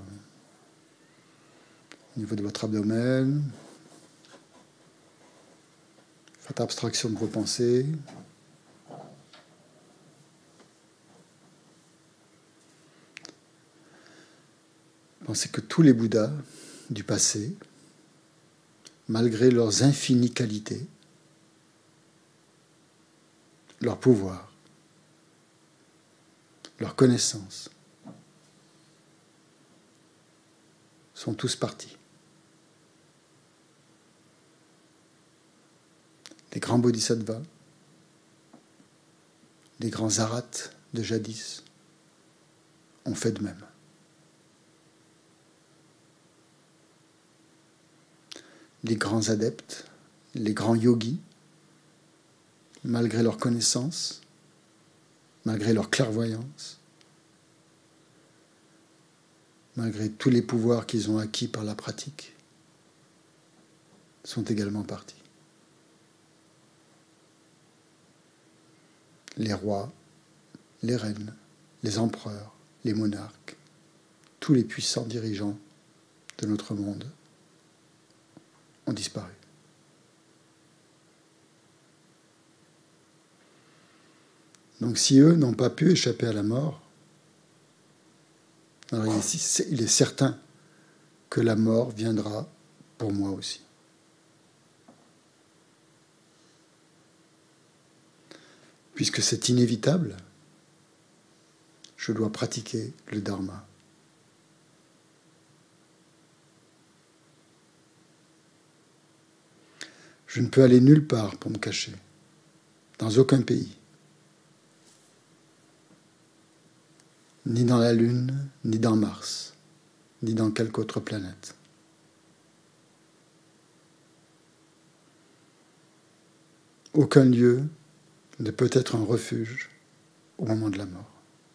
Speaker 1: au niveau de votre abdomen. Faites abstraction de vos pensées. Pensez que tous les Bouddhas du passé, malgré leurs infinies qualités, leur pouvoir, leur connaissance, sont tous partis. Les grands bodhisattvas, les grands arhats de jadis ont fait de même. Les grands adeptes, les grands yogis, malgré leur connaissance, malgré leur clairvoyance, malgré tous les pouvoirs qu'ils ont acquis par la pratique, sont également partis. Les rois, les reines, les empereurs, les monarques, tous les puissants dirigeants de notre monde ont disparu. Donc si eux n'ont pas pu échapper à la mort, alors il est certain que la mort viendra pour moi aussi. Puisque c'est inévitable, je dois pratiquer le dharma. Je ne peux aller nulle part pour me cacher, dans aucun pays. Ni dans la Lune, ni dans Mars, ni dans quelque autre planète. Aucun lieu ne peut être un refuge au moment de la mort.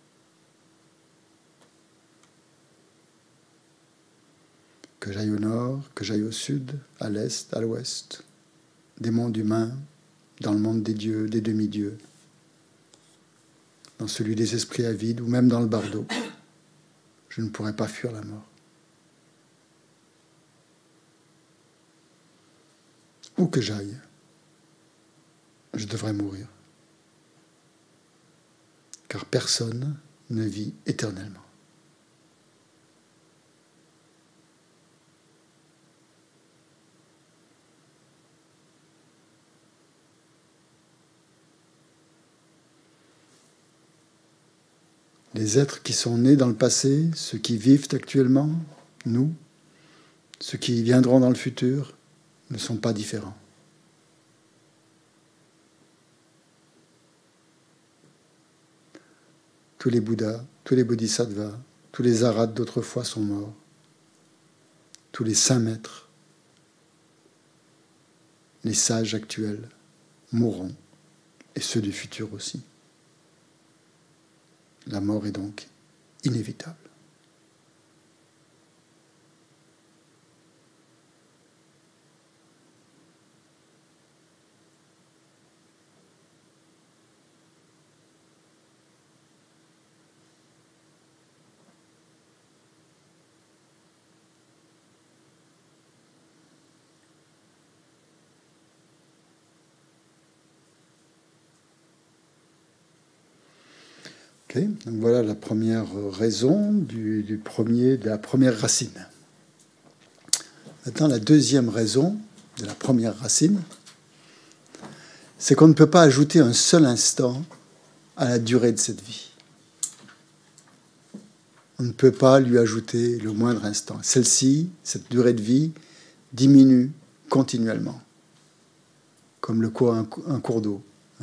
Speaker 1: Que j'aille au nord, que j'aille au sud, à l'est, à l'ouest, des mondes humains, dans le monde des dieux, des demi-dieux, dans celui des esprits avides, ou même dans le bardo, je ne pourrai pas fuir la mort. Où que j'aille, je devrais mourir. Car personne ne vit éternellement. Les êtres qui sont nés dans le passé, ceux qui vivent actuellement, nous, ceux qui viendront dans le futur, ne sont pas différents. Tous les Bouddhas, tous les Bodhisattvas Tous les arahats d'autrefois sont morts. Tous les saints maîtres, les sages actuels mourront, et ceux du futur aussi. La mort est donc inévitable. Okay. Donc voilà la première raison du, du premier, de la première racine. Maintenant, la deuxième raison de la première racine, c'est qu'on ne peut pas ajouter un seul instant à la durée de cette vie. On ne peut pas lui ajouter le moindre instant. Celle-ci, cette durée de vie, diminue continuellement, comme le cours, un, un cours d'eau.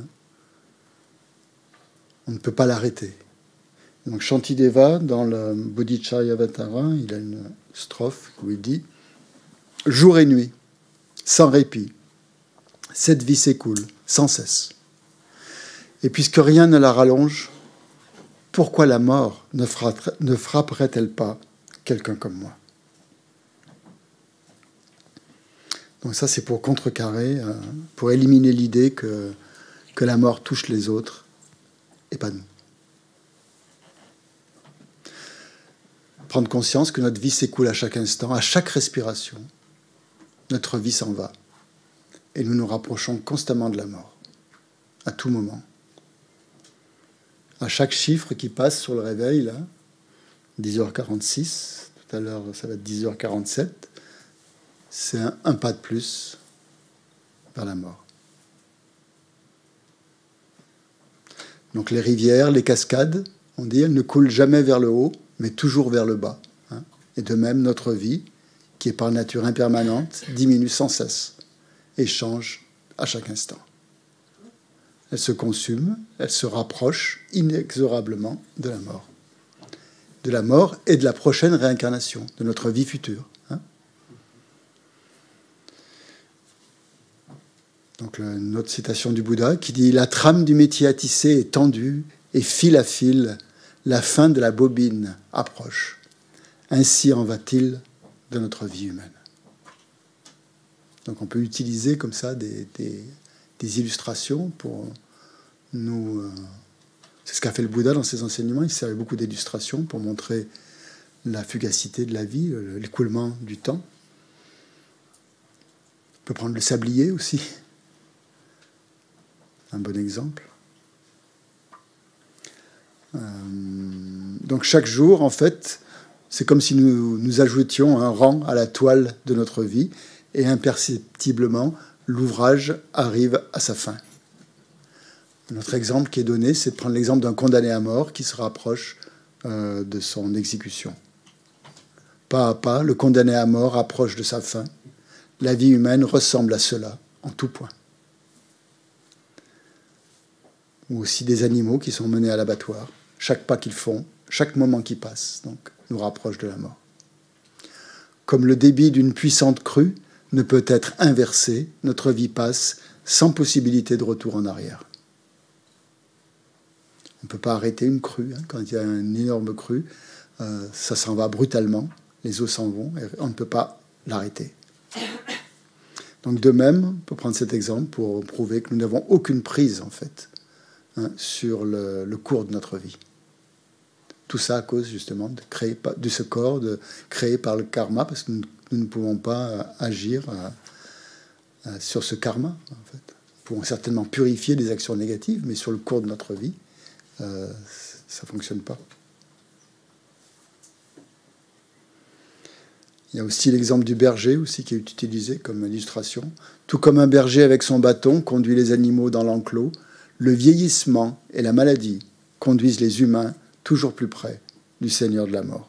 Speaker 1: On ne peut pas l'arrêter. Donc Shantideva, dans le Bodhicharyavatara, il a une strophe où il dit « Jour et nuit, sans répit, cette vie s'écoule sans cesse. Et puisque rien ne la rallonge, pourquoi la mort ne, ne frapperait-elle pas quelqu'un comme moi ?» Donc ça, c'est pour contrecarrer, pour éliminer l'idée que, que la mort touche les autres et pas nous. Prendre conscience que notre vie s'écoule à chaque instant, à chaque respiration. Notre vie s'en va. Et nous nous rapprochons constamment de la mort, à tout moment. À chaque chiffre qui passe sur le réveil, là, dix heures quarante-six, tout à l'heure ça va être dix heures quarante-sept, c'est un, un pas de plus vers la mort. Donc les rivières, les cascades, on dit, elles ne coulent jamais vers le haut, mais toujours vers le bas. Hein. Et de même, notre vie, qui est par nature impermanente, diminue sans cesse et change à chaque instant. Elle se consume, elle se rapproche inexorablement de la mort. De la mort et de la prochaine réincarnation, de notre vie future. Hein. Donc une autre citation du Bouddha qui dit « La trame du métier à tisser est tendue et fil à fil, la fin de la bobine approche. Ainsi en va-t-il de notre vie humaine. » Donc on peut utiliser comme ça des, des, des illustrations pour nous... Euh, c'est ce qu'a fait le Bouddha dans ses enseignements. Il servait beaucoup d'illustrations pour montrer la fugacité de la vie, l'écoulement du temps. On peut prendre le sablier aussi. Un bon exemple. Euh, donc chaque jour, en fait, c'est comme si nous, nous ajoutions un rang à la toile de notre vie et imperceptiblement, l'ouvrage arrive à sa fin. Notre exemple qui est donné, c'est de prendre l'exemple d'un condamné à mort qui se rapproche euh, de son exécution. Pas à pas, le condamné à mort approche de sa fin. La vie humaine ressemble à cela en tout point. Ou aussi des animaux qui sont menés à l'abattoir. Chaque pas qu'ils font, chaque moment qui passe, donc, nous rapproche de la mort. Comme le débit d'une puissante crue ne peut être inversé, notre vie passe sans possibilité de retour en arrière. On ne peut pas arrêter une crue. Hein. Quand il y a une énorme crue, euh, ça s'en va brutalement, les eaux s'en vont, et on ne peut pas l'arrêter. Donc de même, on peut prendre cet exemple pour prouver que nous n'avons aucune prise, en fait, hein, sur le, le cours de notre vie. Tout ça à cause, justement, de, créer, de ce corps de, créé par le karma, parce que nous, nous ne pouvons pas euh, agir euh, euh, sur ce karma, en fait. Nous pouvons certainement purifier des actions négatives, mais sur le cours de notre vie, euh, ça ne fonctionne pas. Il y a aussi l'exemple du berger aussi qui est utilisé comme illustration. Tout comme un berger avec son bâton conduit les animaux dans l'enclos, le vieillissement et la maladie conduisent les humains toujours plus près du Seigneur de la mort.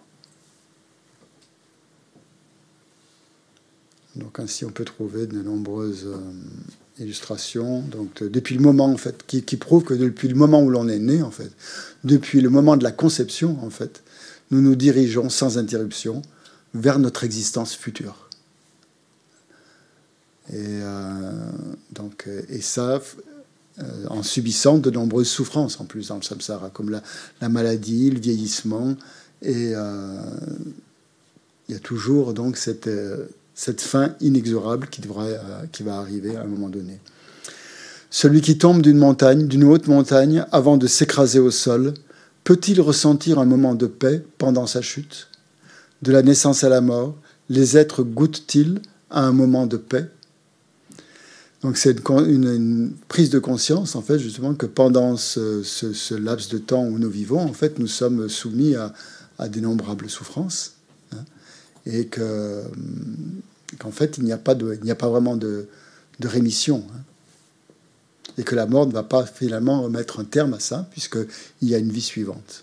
Speaker 1: Donc ainsi on peut trouver de nombreuses euh, illustrations. Donc de, depuis le moment en fait, qui, qui prouvent que depuis le moment où l'on est né en fait, depuis le moment de la conception en fait, nous nous dirigeons sans interruption vers notre existence future. Et, euh, donc, et ça, euh, en subissant de nombreuses souffrances en plus dans le samsara, comme la, la maladie, le vieillissement, et euh, il y a toujours donc cette, euh, cette fin inexorable qui, devra, euh, qui va arriver à un moment donné. Celui qui tombe d'une montagne, d'une haute montagne, avant de s'écraser au sol, peut-il ressentir un moment de paix pendant sa chute? De la naissance à la mort, les êtres goûtent-ils à un moment de paix? Donc c'est une, une, une prise de conscience, en fait, justement, que pendant ce, ce, ce laps de temps où nous vivons, en fait, nous sommes soumis à, à d'innombrables souffrances, hein, et que, qu'en fait, il n'y a pas, de, il n'y a pas vraiment de, de rémission, hein, et que la mort ne va pas finalement mettre un terme à ça, puisqu'il y a une vie suivante.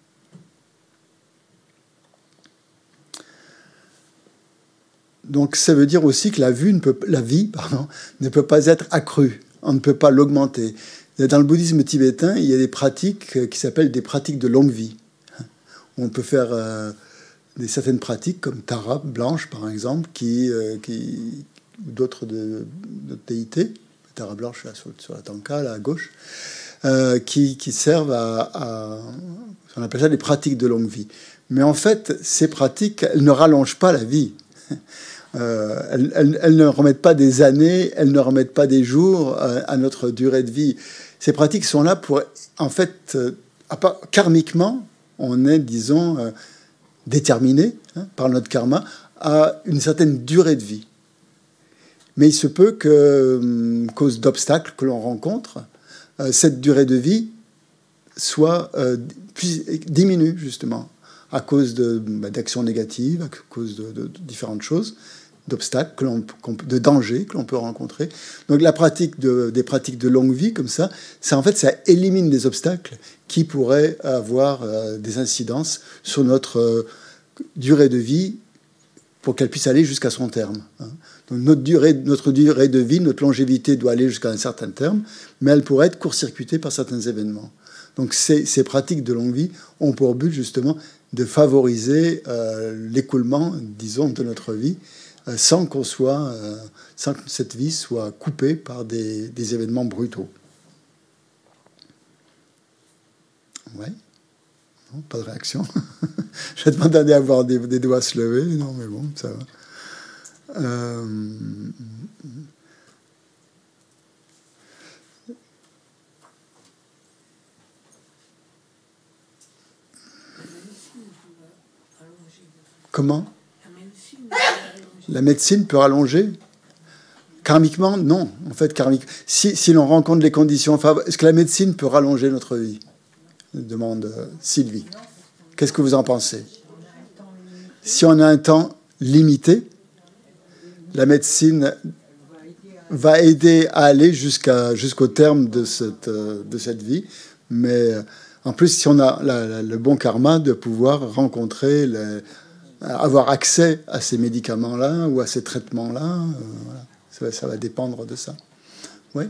Speaker 1: Donc ça veut dire aussi que la, vue ne peut, la vie pardon, ne peut pas être accrue, on ne peut pas l'augmenter. Dans le bouddhisme tibétain, il y a des pratiques qui s'appellent des pratiques de longue vie. On peut faire euh, des, certaines pratiques comme Tara Blanche, par exemple, qui, euh, qui, d'autres de, de déités, Tara Blanche là, sur, sur la tanka, là, à gauche, euh, qui, qui servent à, à... On appelle ça des pratiques de longue vie. Mais en fait, ces pratiques, elles ne rallongent pas la vie. Euh, elles, elles, elles ne remettent pas des années, elles ne remettent pas des jours euh, à notre durée de vie. Ces pratiques sont là pour, en fait, euh, à part, karmiquement, on est, disons, euh, déterminé hein, par notre karma à une certaine durée de vie. Mais il se peut que, euh, cause d'obstacles que l'on rencontre, euh, cette durée de vie soit euh, puis, diminue, justement, à cause de, bah, d'actions négatives, à cause de, de, de différentes choses, d'obstacles, que l'on, de dangers que l'on peut rencontrer. Donc la pratique de, des pratiques de longue vie, comme ça, ça, en fait, ça élimine des obstacles qui pourraient avoir euh, des incidences sur notre euh, durée de vie pour qu'elle puisse aller jusqu'à son terme. Hein. Donc notre durée, notre durée de vie, notre longévité doit aller jusqu'à un certain terme, mais elle pourrait être court-circuitée par certains événements. Donc ces, ces pratiques de longue vie ont pour but justement de favoriser euh, l'écoulement, disons, de notre vie, euh, sans qu'on soit, euh, sans que cette vie soit coupée par des, des événements brutaux. Ouais. Non, pas de réaction. Je m'attendais à avoir des, des doigts se lever. Non, mais bon, ça va. Euh... Comment ? La médecine peut rallonger ? Karmiquement, non. En fait, karmique. Si, si l'on rencontre les conditions favorables, est-ce que la médecine peut rallonger notre vie ? Demande Sylvie. Qu'est-ce que vous en pensez ? Si on a un temps limité, la médecine va aider à aller jusqu'à, jusqu'au terme de cette, de cette vie. Mais en plus, si on a la, la, le bon karma de pouvoir rencontrer, les, avoir accès à ces médicaments-là ou à ces traitements-là, euh, voilà. ça, va, ça va dépendre de ça. Oui.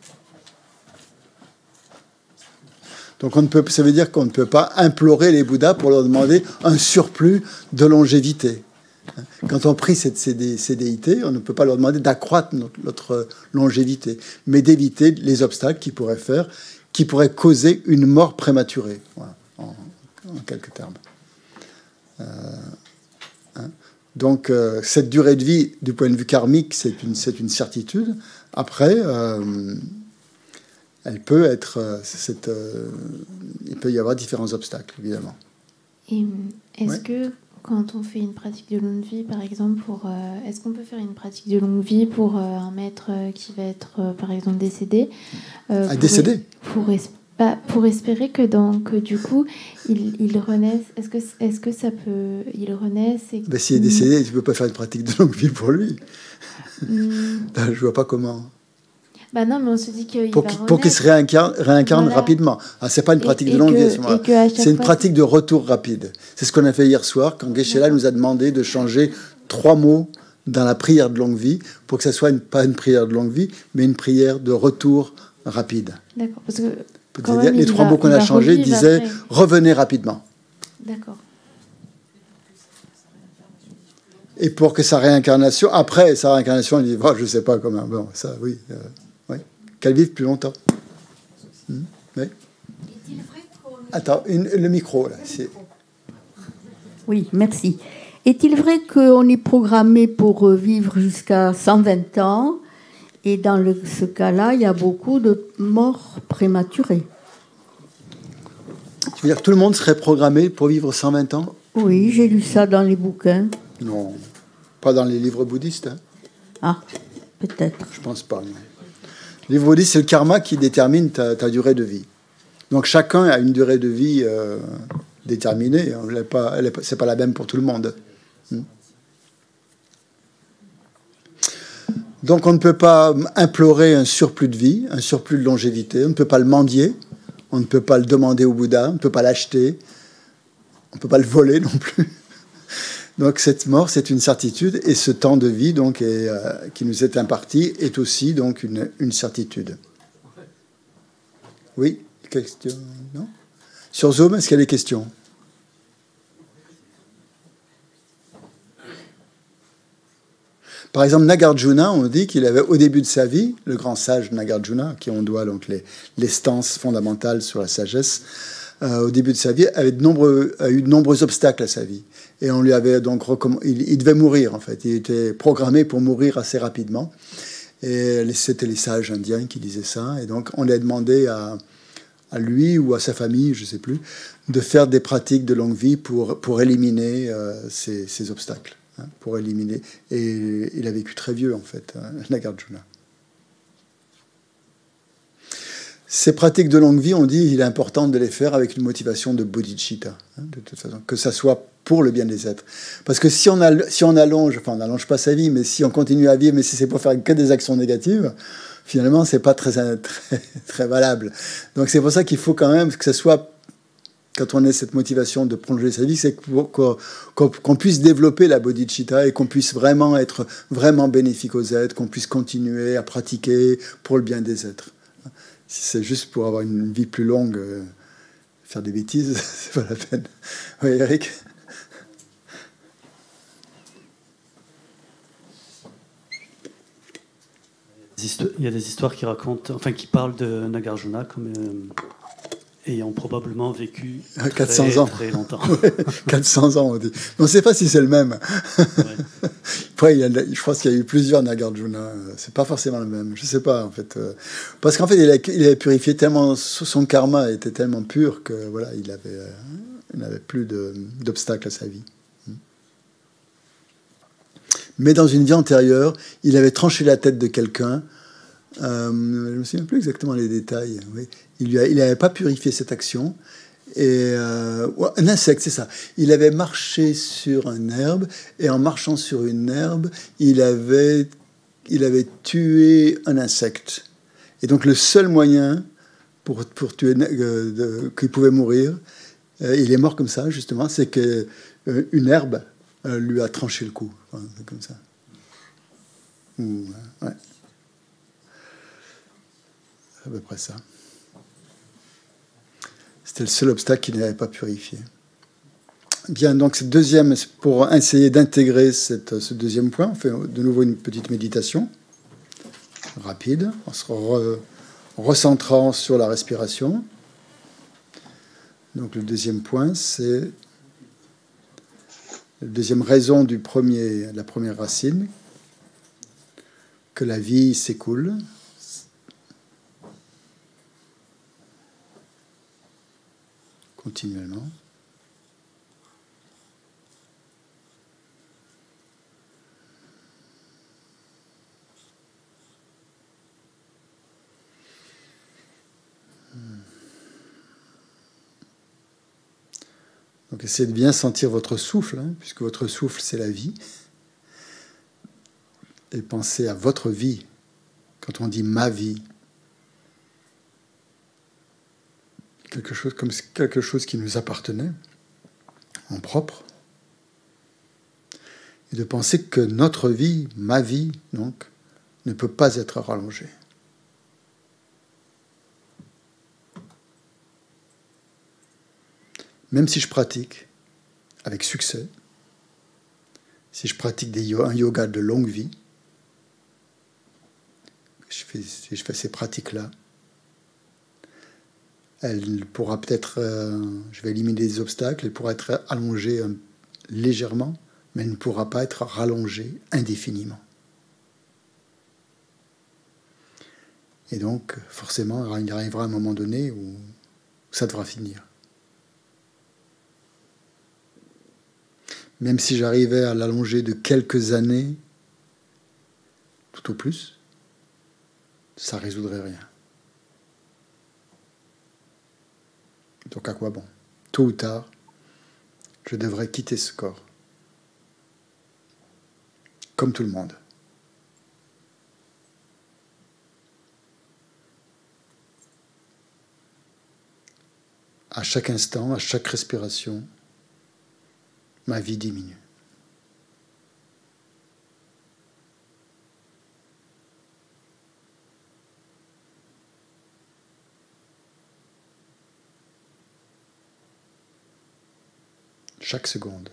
Speaker 1: Donc on ne peut, ça veut dire qu'on ne peut pas implorer les Bouddhas pour leur demander un surplus de longévité. Quand on prie ces, ces, ces déités, on ne peut pas leur demander d'accroître notre, notre longévité, mais d'éviter les obstacles qui pourraient faire, qui pourraient causer une mort prématurée, voilà, en, en quelques termes. Euh, hein. Donc euh, cette durée de vie, du point de vue karmique, c'est une, c'est une certitude. Après, euh, elle peut être, euh, cette, euh, il peut y avoir différents obstacles, évidemment.
Speaker 3: Et est-ce
Speaker 1: ouais.
Speaker 3: que quand on fait une pratique de longue vie, par exemple, pour, euh, est-ce qu'on peut faire une pratique de longue vie pour euh, un maître euh, qui va être, euh, par exemple, décédé euh,
Speaker 1: ah, Décédé
Speaker 3: pour, es- pas, pour espérer que, dans, que du coup, il, il renaisse. Est-ce que, est-ce que ça peut... Il renaisse et...
Speaker 1: ben, s'il est décédé, tu ne peux pas faire une pratique de longue vie pour lui.
Speaker 3: Mm.
Speaker 1: Je ne vois pas comment...
Speaker 3: Bah non, mais on se dit qu'il
Speaker 1: pour
Speaker 3: va
Speaker 1: qu'il,
Speaker 3: renaître.
Speaker 1: pour qu'il se réincarne, réincarne
Speaker 3: Voilà.
Speaker 1: rapidement. Ah, c'est pas une pratique
Speaker 3: et,
Speaker 1: de
Speaker 3: et
Speaker 1: longue
Speaker 3: que,
Speaker 1: vie, c'est, c'est une
Speaker 3: fois,
Speaker 1: pratique de retour rapide. C'est ce qu'on a fait hier soir quand Geshe-la nous a demandé de changer trois mots dans la prière de longue vie pour que ça soit une, pas une prière de longue vie, mais une prière de retour rapide.
Speaker 3: D'accord, parce que
Speaker 1: Les, les trois
Speaker 3: va,
Speaker 1: mots qu'on a changés disaient
Speaker 3: après.
Speaker 1: revenez rapidement.
Speaker 3: D'accord.
Speaker 1: Et pour que sa réincarnation, après sa réincarnation, il dit, oh, je ne sais pas comment. Bon, ça, oui. Euh, oui. Qu'elle vive plus longtemps. Mmh, oui. Attends, une, le micro, là. C'est...
Speaker 4: Oui, merci. Est-il vrai qu'on est programmé pour vivre jusqu'à cent vingt ans? Et dans le, ce cas-là, il y a beaucoup de morts prématurées.
Speaker 1: Tu veux dire que tout le monde serait programmé pour vivre cent vingt ans?
Speaker 4: Oui, j'ai lu ça dans les bouquins.
Speaker 1: Non, pas dans les livres bouddhistes. Hein.
Speaker 4: Ah, peut-être.
Speaker 1: Je pense pas. Non. Le livre bouddhiste, c'est le karma qui détermine ta, ta durée de vie. Donc chacun a une durée de vie euh, déterminée. Elle n'est pas, elle est pas, c'est pas la même pour tout le monde. Hmm. Donc on ne peut pas implorer un surplus de vie, un surplus de longévité. On ne peut pas le mendier. On ne peut pas le demander au Bouddha. On ne peut pas l'acheter. On ne peut pas le voler non plus. Donc cette mort, c'est une certitude. Et ce temps de vie donc, est, euh, qui nous est imparti est aussi donc, une, une certitude. Oui, question? Non? Sur Zoom, est-ce qu'il y a des questions? Par exemple, Nagarjuna, on dit qu'il avait, au début de sa vie, le grand sage Nagarjuna, à qui on doit donc les, les stances fondamentales sur la sagesse, euh, au début de sa vie, avait de nombreux, a eu de nombreux obstacles à sa vie. Et on lui avait donc recommandé, il, il devait mourir, en fait. Il était programmé pour mourir assez rapidement. Et c'était les sages indiens qui disaient ça. Et donc, on lui a demandé à, à lui ou à sa famille, je ne sais plus, de faire des pratiques de longue vie pour, pour éliminer euh, ces, ces obstacles. Pour éliminer. Et il a vécu très vieux, en fait, Nagarjuna. Ces pratiques de longue vie, on dit qu'il est important de les faire avec une motivation de bodhicitta, hein, de toute façon, que ça soit pour le bien des êtres. Parce que si on, a, si on allonge, enfin on n'allonge pas sa vie, mais si on continue à vivre, mais si c'est pour faire que des actions négatives, finalement, c'est pas très, très, très valable. Donc c'est pour ça qu'il faut quand même que ça soit, quand on a cette motivation de prolonger sa vie, c'est qu'on, qu'on puisse développer la bodhicitta et qu'on puisse vraiment être vraiment bénéfique aux êtres, qu'on puisse continuer à pratiquer pour le bien des êtres. Si c'est juste pour avoir une vie plus longue, euh, faire des bêtises, c'est pas la peine. Oui, Eric?
Speaker 5: Il y a des histoires qui racontent, enfin qui parlent de Nagarjuna comme euh, ayant probablement vécu très,
Speaker 1: quatre cents ans.
Speaker 5: Très longtemps.
Speaker 1: Ouais, quatre cents ans, on dit. On ne sait pas si c'est le même. Ouais. Après, il y a, je pense qu'il y a eu plusieurs Nagarjuna. C'est pas forcément le même. Je ne sais pas, en fait. Parce qu'en fait, il a, il a purifié tellement... Son karma était tellement pur que, voilà, il avait, il n'avait plus de, d'obstacles à sa vie. Mais dans une vie antérieure, il avait tranché la tête de quelqu'un. Euh, je ne me souviens plus exactement les détails. Oui. Il n'avait pas purifié cette action. Et, euh, un insecte, c'est ça. Il avait marché sur un herbe, et en marchant sur une herbe, il avait, il avait tué un insecte. Et donc le seul moyen pour, pour tuer euh, de, qu'il pouvait mourir, euh, il est mort comme ça, justement, c'est qu'une euh, herbe euh, lui a tranché le cou. Enfin, c'est comme ça. Ou, euh, ouais. À peu près ça. C'était le seul obstacle qu'il n'avait pas purifié. Bien, donc ce deuxième, pour essayer d'intégrer cette, ce deuxième point, on fait de nouveau une petite méditation rapide, en se re, recentrant sur la respiration. Donc le deuxième point, c'est la deuxième raison du premier, la première racine, que la vie s'écoule. Continuellement. Donc essayez de bien sentir votre souffle, hein, puisque votre souffle, c'est la vie. Et pensez à votre vie. Quand on dit ma vie, quelque chose comme quelque chose qui nous appartenait en propre, et de penser que notre vie, ma vie, donc, ne peut pas être rallongée. Même si je pratique avec succès, si je pratique des, un yoga de longue vie, je fais, si je fais ces pratiques-là, elle pourra peut-être, euh, je vais éliminer des obstacles, elle pourra être allongée euh, légèrement, mais elle ne pourra pas être rallongée indéfiniment. Et donc, forcément, il arrivera un moment donné où ça devra finir. Même si j'arrivais à l'allonger de quelques années, tout au plus, ça ne résoudrait rien. Donc à quoi bon? Tôt ou tard, je devrais quitter ce corps. Comme tout le monde. À chaque instant, à chaque respiration, ma vie diminue. Chaque seconde,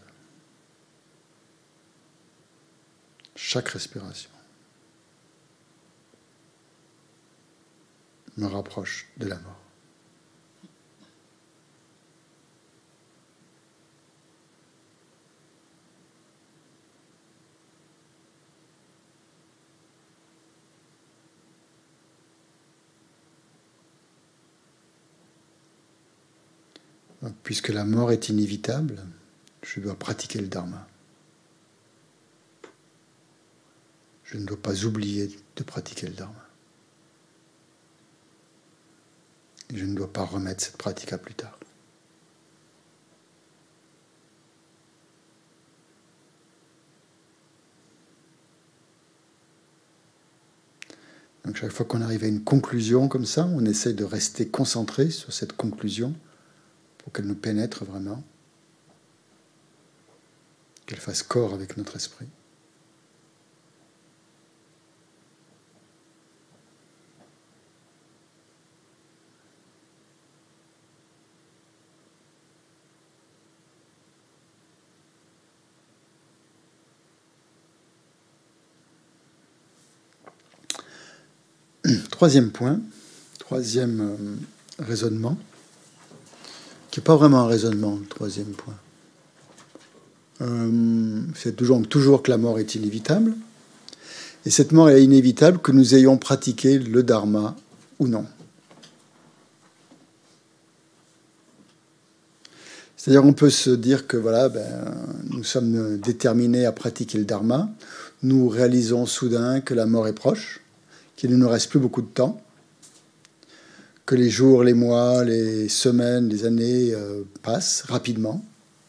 Speaker 1: chaque respiration me rapproche de la mort. Donc, puisque la mort est inévitable, je dois pratiquer le dharma. Je ne dois pas oublier de pratiquer le dharma. Et je ne dois pas remettre cette pratique à plus tard. Donc chaque fois qu'on arrive à une conclusion comme ça, on essaie de rester concentré sur cette conclusion pour qu'elle nous pénètre vraiment, qu'elle fasse corps avec notre esprit. Troisième point, troisième euh, raisonnement, qui n'est pas vraiment un raisonnement, le troisième point. Euh, c'est toujours, toujours que la mort est inévitable. Et cette mort est inévitable que nous ayons pratiqué le dharma ou non. C'est-à-dire on peut se dire que voilà, ben, nous sommes déterminés à pratiquer le dharma. Nous réalisons soudain que la mort est proche, qu'il ne nous reste plus beaucoup de temps, que les jours, les mois, les semaines, les années euh, passent rapidement,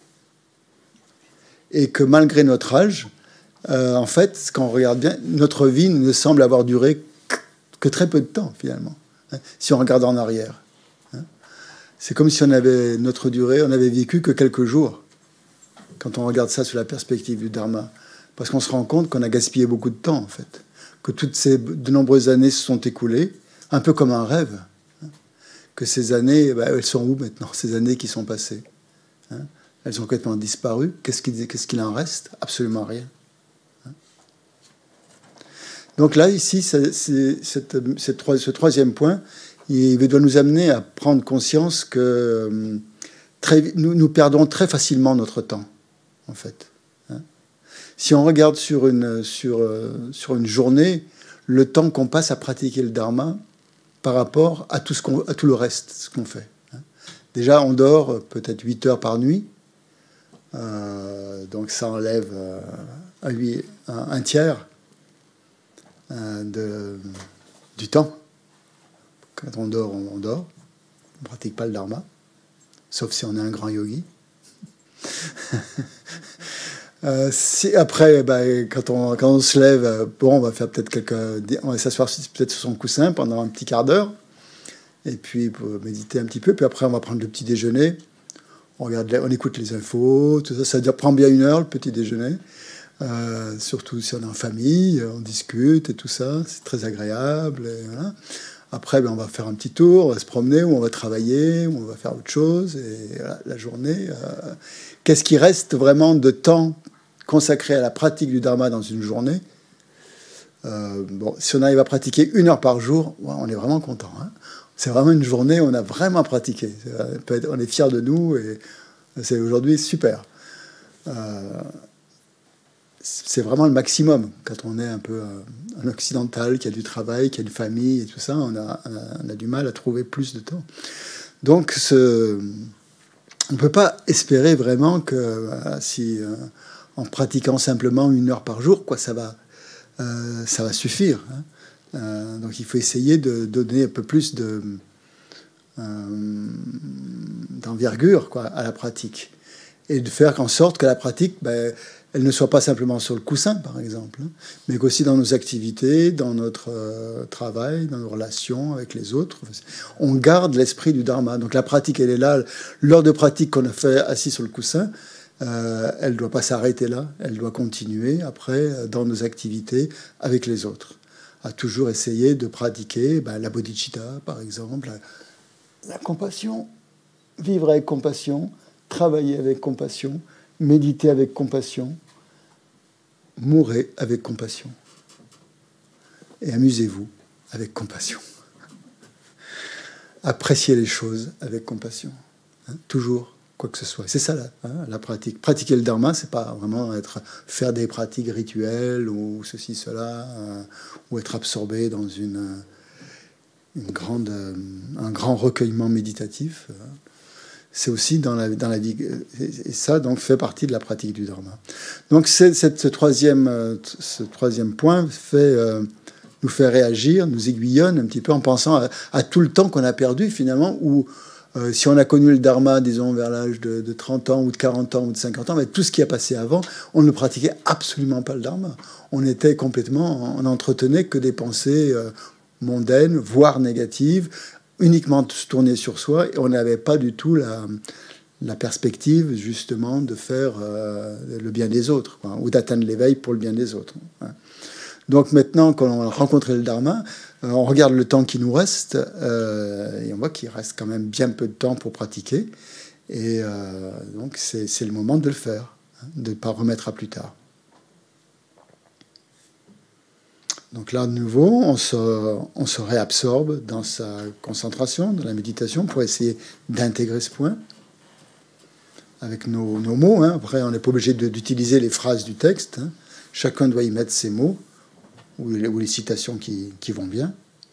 Speaker 1: et que malgré notre âge, euh, en fait, quand on regarde bien, notre vie ne semble avoir duré que très peu de temps, finalement, hein, si on regarde en arrière. Hein. C'est comme si on avait notre durée, on avait vécu que quelques jours, quand on regarde ça sous la perspective du dharma, parce qu'on se rend compte qu'on a gaspillé beaucoup de temps, en fait, que toutes ces de nombreuses années se sont écoulées, un peu comme un rêve, hein, que ces années, bah, elles sont où maintenant, ces années qui sont passées, hein, elles ont complètement disparu. Qu'est-ce qu'il, qu'est-ce qu'il en reste? Absolument rien. Hein. Donc là, ici, c'est, c'est, cette, cette, ce troisième point, il doit nous amener à prendre conscience que très, nous, nous perdons très facilement notre temps, en fait. Hein. Si on regarde sur une, sur, sur une journée, le temps qu'on passe à pratiquer le dharma par rapport à tout, ce qu'on, à tout le reste, ce qu'on fait. Hein. Déjà, on dort peut-être huit heures par nuit. Euh, donc ça enlève euh, à lui un, un tiers euh, de, du temps. Quand on dort, on, on dort. On ne pratique pas le dharma, sauf si on est un grand yogi. euh, si, après, bah, quand, on, quand on se lève, bon, on va faire peut-être quelques, on va s'asseoir peut-être sur son coussin pendant un petit quart d'heure, et puis pour méditer un petit peu. Puis après, on va prendre le petit déjeuner. On, regarde, on écoute les infos, tout ça, ça dire, prend bien une heure, le petit déjeuner. Euh, surtout si on est en famille, on discute et tout ça, c'est très agréable. Et voilà. Après, ben, on va faire un petit tour, on va se promener, ou on va travailler, ou on va faire autre chose. Et voilà, la journée, euh, qu'est-ce qui reste vraiment de temps consacrée à la pratique du dharma dans une journée, euh, bon, si on arrive à pratiquer une heure par jour, ouais, on est vraiment content. Hein. C'est vraiment une journée où on a vraiment pratiqué. On est fiers de nous et c'est aujourd'hui super. Euh, c'est vraiment le maximum quand on est un peu un occidental, qui a du travail, qui a une famille et tout ça. On a, on a du mal à trouver plus de temps. Donc, ce, on ne peut pas espérer vraiment que euh, si euh, en pratiquant simplement une heure par jour, quoi, ça va, euh, ça va suffire. Hein. Euh, donc, il faut essayer de donner un peu plus de euh, d'envergure, quoi, à la pratique et de faire en sorte que la pratique, ben, elle ne soit pas simplement sur le coussin, par exemple, hein, mais qu'aussi dans nos activités, dans notre euh, travail, dans nos relations avec les autres, on garde l'esprit du dharma. Donc la pratique, elle est là. L'heure de pratique qu'on a fait assis sur le coussin, euh, elle ne doit pas s'arrêter là. Elle doit continuer après dans nos activités avec les autres. À toujours essayer de pratiquer ben, la bodhicitta, par exemple, la, la compassion, vivre avec compassion, travailler avec compassion, méditer avec compassion, mourrez avec compassion et amusez-vous avec compassion. Appréciez les choses avec compassion, hein, toujours, quoi que ce soit. C'est ça la, hein, la pratique. Pratiquer le dharma, c'est pas vraiment être, faire des pratiques rituelles ou ceci, cela, euh, ou être absorbé dans une, une grande, euh, un grand recueillement méditatif. Euh, c'est aussi dans la, dans la vie. Et ça, donc, fait partie de la pratique du dharma. Donc, c'est, c'est, ce, troisième, ce troisième point fait, euh, nous fait réagir, nous aiguillonne un petit peu en pensant à, à tout le temps qu'on a perdu, finalement, où euh, si on a connu le dharma, disons, vers l'âge de, de trente ans, ou de quarante ans, ou de cinquante ans, mais tout ce qui a passé avant, on ne pratiquait absolument pas le dharma. On était complètement... On n'entretenait que des pensées euh, mondaines, voire négatives, uniquement se tourner sur soi, et on n'avait pas du tout la, la perspective, justement, de faire euh, le bien des autres, quoi, ou d'atteindre l'éveil pour le bien des autres. Hein. Donc maintenant, quand on a rencontré le dharma, euh, on regarde le temps qui nous reste, euh, et on voit qu'il reste quand même bien peu de temps pour pratiquer, et euh, donc c'est, c'est le moment de le faire, hein, de ne pas remettre à plus tard. Donc là, de nouveau, on se, on se réabsorbe dans sa concentration, dans la méditation, pour essayer d'intégrer ce point avec nos, nos mots. Hein. Après, on n'est pas obligé de, d'utiliser les phrases du texte. Hein. Chacun doit y mettre ses mots ou les, ou les citations qui, qui vont bien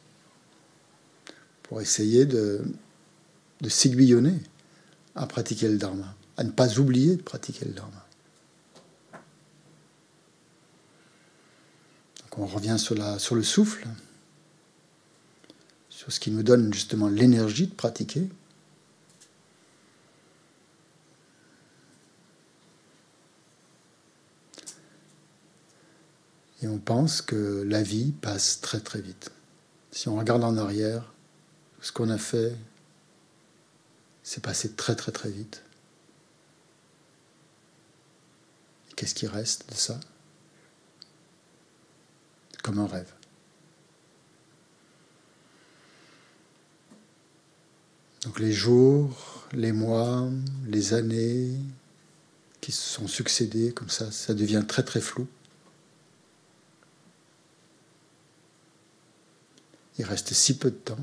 Speaker 1: pour essayer de, de s'aiguillonner à pratiquer le dharma, à ne pas oublier de pratiquer le dharma. On revient sur, la, sur le souffle, sur ce qui nous donne justement l'énergie de pratiquer. Et on pense que la vie passe très très vite. Si on regarde en arrière, ce qu'on a fait, c'est passé très très très vite. Et qu'est-ce qui reste de ça ? Comme un rêve. Donc les jours, les mois, les années qui se sont succédés comme ça, ça devient très très flou. Il reste si peu de temps.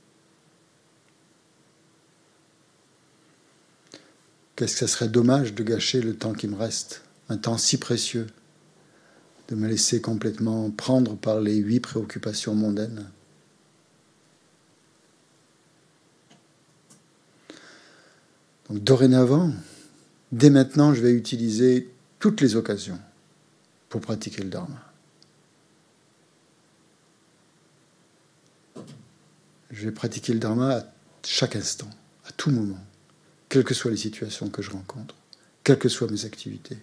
Speaker 1: Qu'est-ce que ça serait dommage de gâcher le temps qui me reste, un temps si précieux, de me laisser complètement prendre par les huit préoccupations mondaines. Donc dorénavant, dès maintenant, je vais utiliser toutes les occasions pour pratiquer le dharma. Je vais pratiquer le dharma à chaque instant, à tout moment, quelles que soient les situations que je rencontre, quelles que soient mes activités.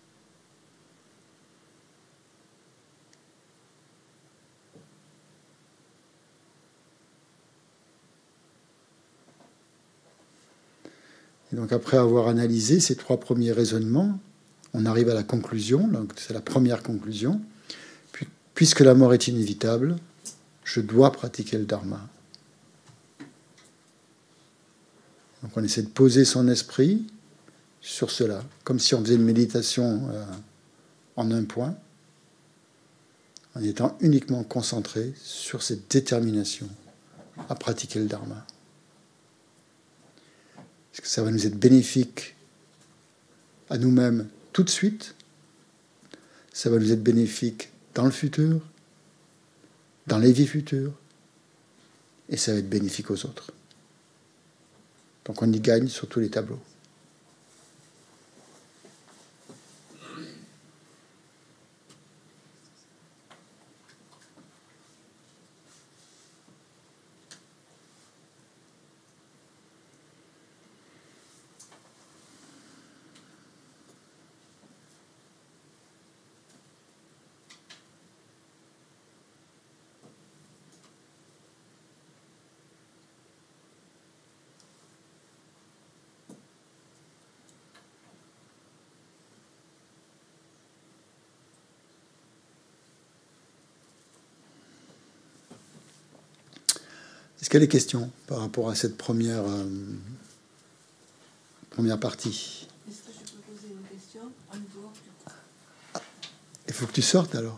Speaker 1: Et donc après avoir analysé ces trois premiers raisonnements, on arrive à la conclusion, donc c'est la première conclusion. Puis, puisque la mort est inévitable, je dois pratiquer le dharma. Donc on essaie de poser son esprit sur cela, comme si on faisait une méditation euh, en un point, en étant uniquement concentré sur cette détermination à pratiquer le dharma. Est-ce que ça va nous être bénéfique à nous-mêmes tout de suite? Ça va nous être bénéfique dans le futur, dans les vies futures, et ça va être bénéfique aux autres. Donc on y gagne sur tous les tableaux. Est-ce qu'il y a des questions par rapport à cette première, euh, première partie?
Speaker 2: Est-ce que je peux poser une question en dehors du coup?
Speaker 1: Ah, il faut que tu sortes alors.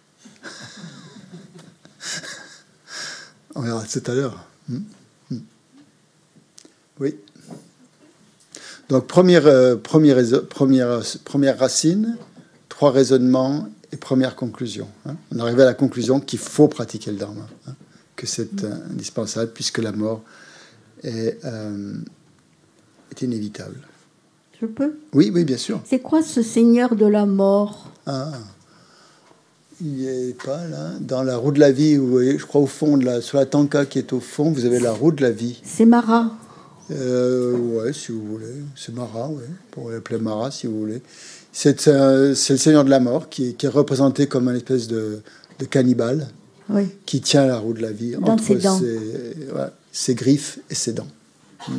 Speaker 1: On verra tout à l'heure. Hmm. Hmm. Oui. Donc première, euh, première, première, première racine, trois raisonnements et première conclusion. Hein. On arrive à la conclusion qu'il faut pratiquer le dharma. Hein. Que c'est euh, indispensable puisque la mort est, euh, est inévitable.
Speaker 4: Je peux?
Speaker 1: Oui, oui, bien sûr.
Speaker 4: C'est quoi ce seigneur de la mort?
Speaker 1: Ah, il n'est pas là. Dans la roue de la vie, vous voyez, je crois au fond, de la, sur la tanka qui est au fond, vous avez la roue de la vie.
Speaker 4: C'est Mara.
Speaker 1: Euh, ouais, si vous voulez. C'est Mara, oui. Pour l'appeler Mara, si vous voulez. C'est, euh, c'est le seigneur de la mort qui est, qui est représenté comme une espèce de, de cannibale.
Speaker 4: Oui.
Speaker 1: Qui tient la roue de la vie
Speaker 4: dans
Speaker 1: entre
Speaker 4: ses, dents.
Speaker 1: Ses, ouais, ses griffes et ses dents. Mm.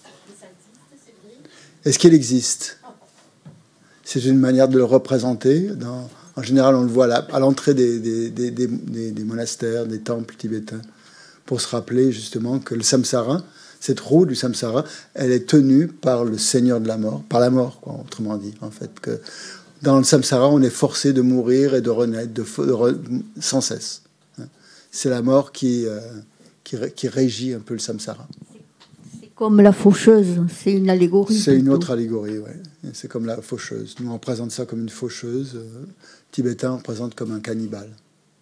Speaker 1: Est-ce qu'il existe? C'est une manière de le représenter. Dans, en général, on le voit là, à l'entrée des, des, des, des, des, des monastères, des temples tibétains, pour se rappeler justement que le samsara, cette roue du samsara, elle est tenue par le seigneur de la mort, par la mort, quoi, autrement dit, en fait. Que dans le samsara, on est forcé de mourir et de renaître de, de re, sans cesse. C'est la mort qui, euh, qui, qui régit un peu le samsara.
Speaker 4: C'est comme la faucheuse, c'est une allégorie.
Speaker 1: C'est une
Speaker 4: plutôt.
Speaker 1: autre allégorie, oui. C'est comme la faucheuse. Nous, on présente ça comme une faucheuse. Euh, Tibétain, on présente comme un cannibale.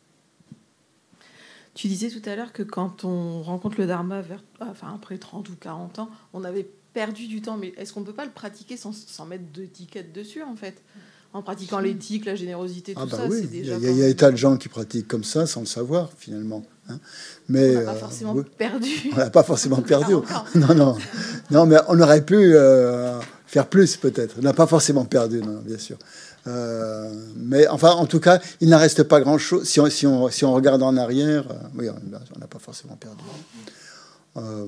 Speaker 6: Tu disais tout à l'heure que quand on rencontre le dharma vers, enfin, après trente ou quarante ans, on avait perdu du temps. Mais est-ce qu'on ne peut pas le pratiquer sans, sans mettre d'étiquette dessus, en fait? En pratiquant l'éthique, la générosité, tout
Speaker 1: ah bah
Speaker 6: ça,
Speaker 1: oui.
Speaker 6: c'est déjà...
Speaker 1: Il y a, il y a des tas de gens qui pratiquent comme ça sans le savoir, finalement. Hein. Mais,
Speaker 6: on n'a pas
Speaker 1: euh,
Speaker 6: forcément
Speaker 1: oui.
Speaker 6: perdu.
Speaker 1: On n'a pas forcément perdu. non, non. Non, mais on aurait pu euh, faire plus, peut-être. On n'a pas forcément perdu, non, bien sûr. Euh, mais enfin, en tout cas, il n'en reste pas grand-chose. Si on, si, on, si on regarde en arrière, euh, oui, on n'a pas forcément perdu. Euh,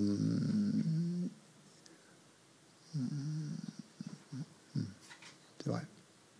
Speaker 1: c'est vrai.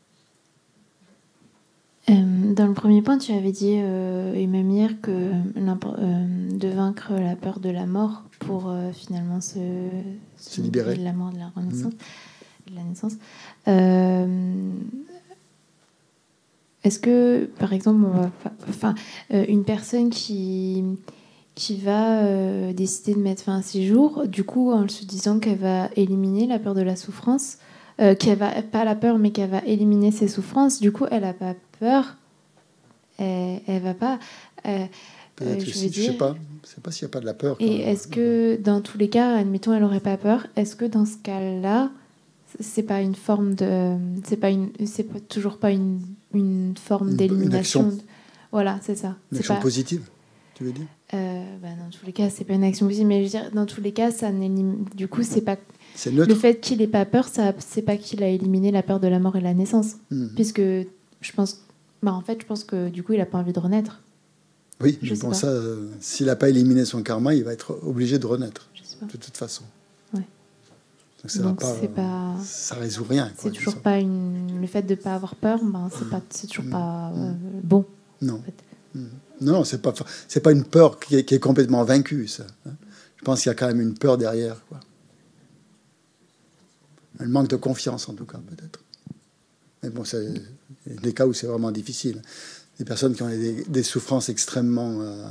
Speaker 3: Euh, dans le premier point, tu avais dit, euh, et même hier, que euh, de vaincre la peur de la mort pour euh, finalement se, se,
Speaker 1: se libérer
Speaker 3: de la mort, de la renaissance,
Speaker 1: mmh.
Speaker 3: de la naissance. Euh, est-ce que, par exemple, on va, enfin, euh, une personne qui qui va euh, décider de mettre fin à ses jours, du coup, en se disant qu'elle va éliminer la peur de la souffrance, euh, qu'elle va pas la peur, mais qu'elle va éliminer ses souffrances, du coup, elle a pas peur, elle, elle va pas. Euh,
Speaker 1: Peut-être
Speaker 3: euh, je
Speaker 1: si,
Speaker 3: veux dire.
Speaker 1: je sais pas, je sais pas s'il n'y a pas de la peur.
Speaker 3: Et est-ce que, dans tous les cas, admettons, elle aurait pas peur, est-ce que dans ce cas-là, c'est pas une forme de, c'est pas une, c'est pas, toujours pas une, une forme
Speaker 1: une,
Speaker 3: d'élimination.
Speaker 1: Une action,
Speaker 3: de, voilà, c'est ça.
Speaker 1: Une
Speaker 3: c'est
Speaker 1: action
Speaker 3: pas,
Speaker 1: positive, tu veux dire?
Speaker 3: Euh, bah dans tous les cas, c'est pas une action possible, mais je veux dire, dans tous les cas, ça n'élimine. Du coup, c'est pas.
Speaker 1: C'est neutre.
Speaker 3: Le fait qu'il ait pas peur, ça, c'est pas qu'il a éliminé la peur de la mort et de la naissance,
Speaker 1: mmh.
Speaker 3: puisque je pense, bah en fait, je pense que du coup, il a pas envie de renaître.
Speaker 1: Oui,
Speaker 3: je
Speaker 1: je pense ça. Euh, s'il n'a pas éliminé son karma, il va être obligé de renaître, de toute façon.
Speaker 3: Ouais.
Speaker 1: Donc ça
Speaker 3: Donc
Speaker 1: pas,
Speaker 3: c'est pas.
Speaker 1: Ça résout rien.
Speaker 3: C'est toujours pas une. Le fait de pas avoir peur, ben c'est mmh. pas, c'est toujours mmh. pas euh, bon.
Speaker 1: Non.
Speaker 3: En fait.
Speaker 1: Mmh. Non, c'est pas, c'est pas une peur qui est, qui est complètement vaincue, ça. Je pense qu'il y a quand même une peur derrière, quoi. Un manque de confiance, en tout cas, peut-être. Mais bon, c'est des cas où c'est vraiment difficile. Des personnes qui ont des, des souffrances extrêmement euh,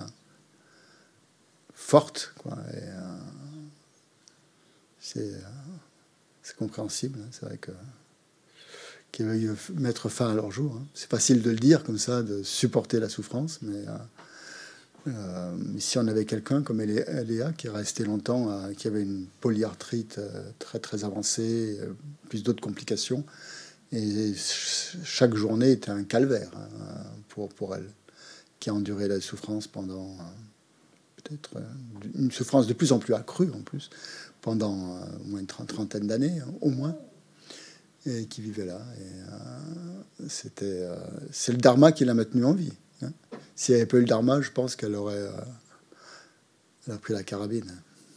Speaker 1: fortes, quoi. Et, euh, c'est, euh, c'est compréhensible. Hein. C'est vrai que qu'ils veuillent mettre fin à leur jour. Hein. C'est facile de le dire comme ça, de supporter la souffrance, mais euh, euh, si on avait quelqu'un comme Léa qui est resté longtemps, euh, qui avait une polyarthrite euh, très très avancée, euh, plus d'autres complications, et chaque journée était un calvaire hein, pour, pour elle, qui a enduré la souffrance pendant euh, peut-être euh, une souffrance de plus en plus accrue en plus, pendant euh, au moins une trentaine d'années, hein, au moins, et qui vivait là. Et, euh, c'était, euh, c'est le dharma qui l'a maintenue en vie. Hein. Si elle n'avait pas eu le dharma, je pense qu'elle aurait euh, elle a pris la carabine.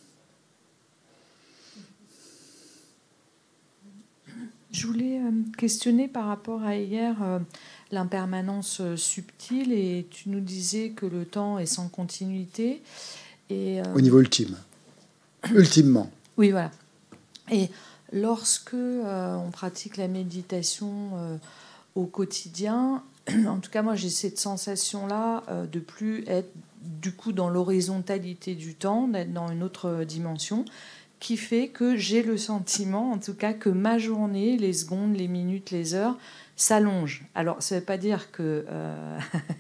Speaker 7: Je voulais euh, questionner par rapport à hier euh, l'impermanence euh, subtile, et tu nous disais que le temps est sans continuité. Et, euh,
Speaker 1: au niveau ultime. Ultimement.
Speaker 7: Oui, voilà. Et lorsque euh, on pratique la méditation euh, au quotidien, en tout cas moi j'ai cette sensation-là euh, de plus être du coup dans l'horizontalité du temps, d'être dans une autre dimension, qui fait que j'ai le sentiment, en tout cas, que ma journée, les secondes, les minutes, les heures, s'allongent. Alors, ça ne veut pas dire que euh,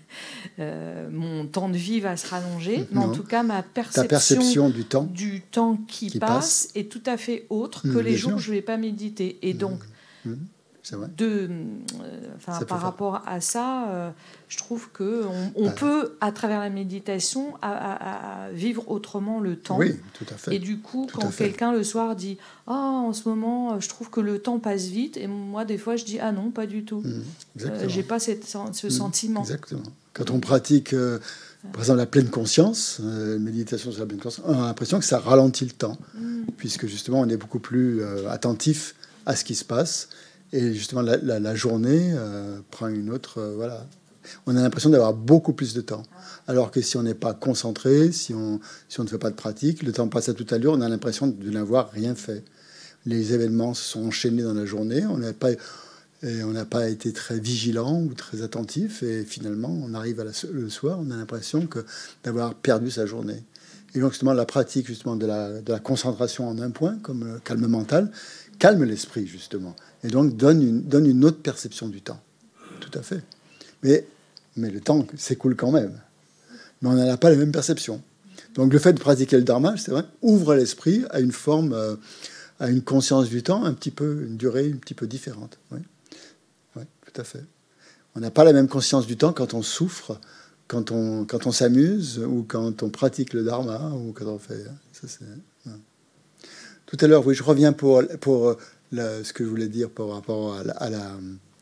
Speaker 7: euh, mon temps de vie va se rallonger, mais
Speaker 1: non.
Speaker 7: En tout cas, ma perception,
Speaker 1: Ta perception du temps,
Speaker 7: du temps qui,
Speaker 1: qui
Speaker 7: passe,
Speaker 1: passe
Speaker 7: est tout à fait autre
Speaker 1: mmh,
Speaker 7: que les jours
Speaker 1: sûr.
Speaker 7: où je ne vais pas méditer. Et donc,
Speaker 1: mmh, c'est vrai.
Speaker 7: de, euh, enfin, par rapport faire. à ça, euh, je trouve qu'on on bah, peut, à travers la méditation, à, à, à vivre autrement le temps.
Speaker 1: Oui, tout à fait.
Speaker 7: Et du coup,
Speaker 1: tout
Speaker 7: quand quelqu'un le soir dit « Ah, en ce moment, je trouve que le temps passe vite », et moi, des fois, je dis « Ah non, pas du tout. Mmh, ». Euh, j'ai pas cette, ce mmh, sentiment.
Speaker 1: Exactement. Quand on pratique, euh, par exemple, la pleine conscience, euh, méditation sur la pleine conscience, on a l'impression que ça ralentit le temps, mmh. puisque justement, on est beaucoup plus euh, attentif à ce qui se passe. Et justement, la, la, la journée euh, prend une autre... Euh, voilà. On a l'impression d'avoir beaucoup plus de temps. Alors que si on n'est pas concentré, si on, si on ne fait pas de pratique, le temps passe à toute allure, on a l'impression de n'avoir rien fait. Les événements se sont enchaînés dans la journée, on n'a pas, et on n'a pas été très vigilant ou très attentif, et finalement, on arrive à la, le soir, on a l'impression que, d'avoir perdu sa journée. Et donc, justement, la pratique justement, de, la, de la concentration en un point, comme le calme mental, calme l'esprit, justement. Et donc, donne une, donne une autre perception du temps. Tout à fait. Mais, mais le temps s'écoule quand même. Mais on n'a pas la même perception. Donc, le fait de pratiquer le dharma, c'est vrai, ouvre l'esprit à une forme, euh, à une conscience du temps, un petit peu, une durée un petit peu différente. Oui, oui, tout à fait. On n'a pas la même conscience du temps quand on souffre, quand on, quand on s'amuse, ou quand on pratique le dharma, ou quand on fait... Ça, c'est, ouais. Tout à l'heure, oui, je reviens pour... pour Le, ce que je voulais dire par rapport à la, à la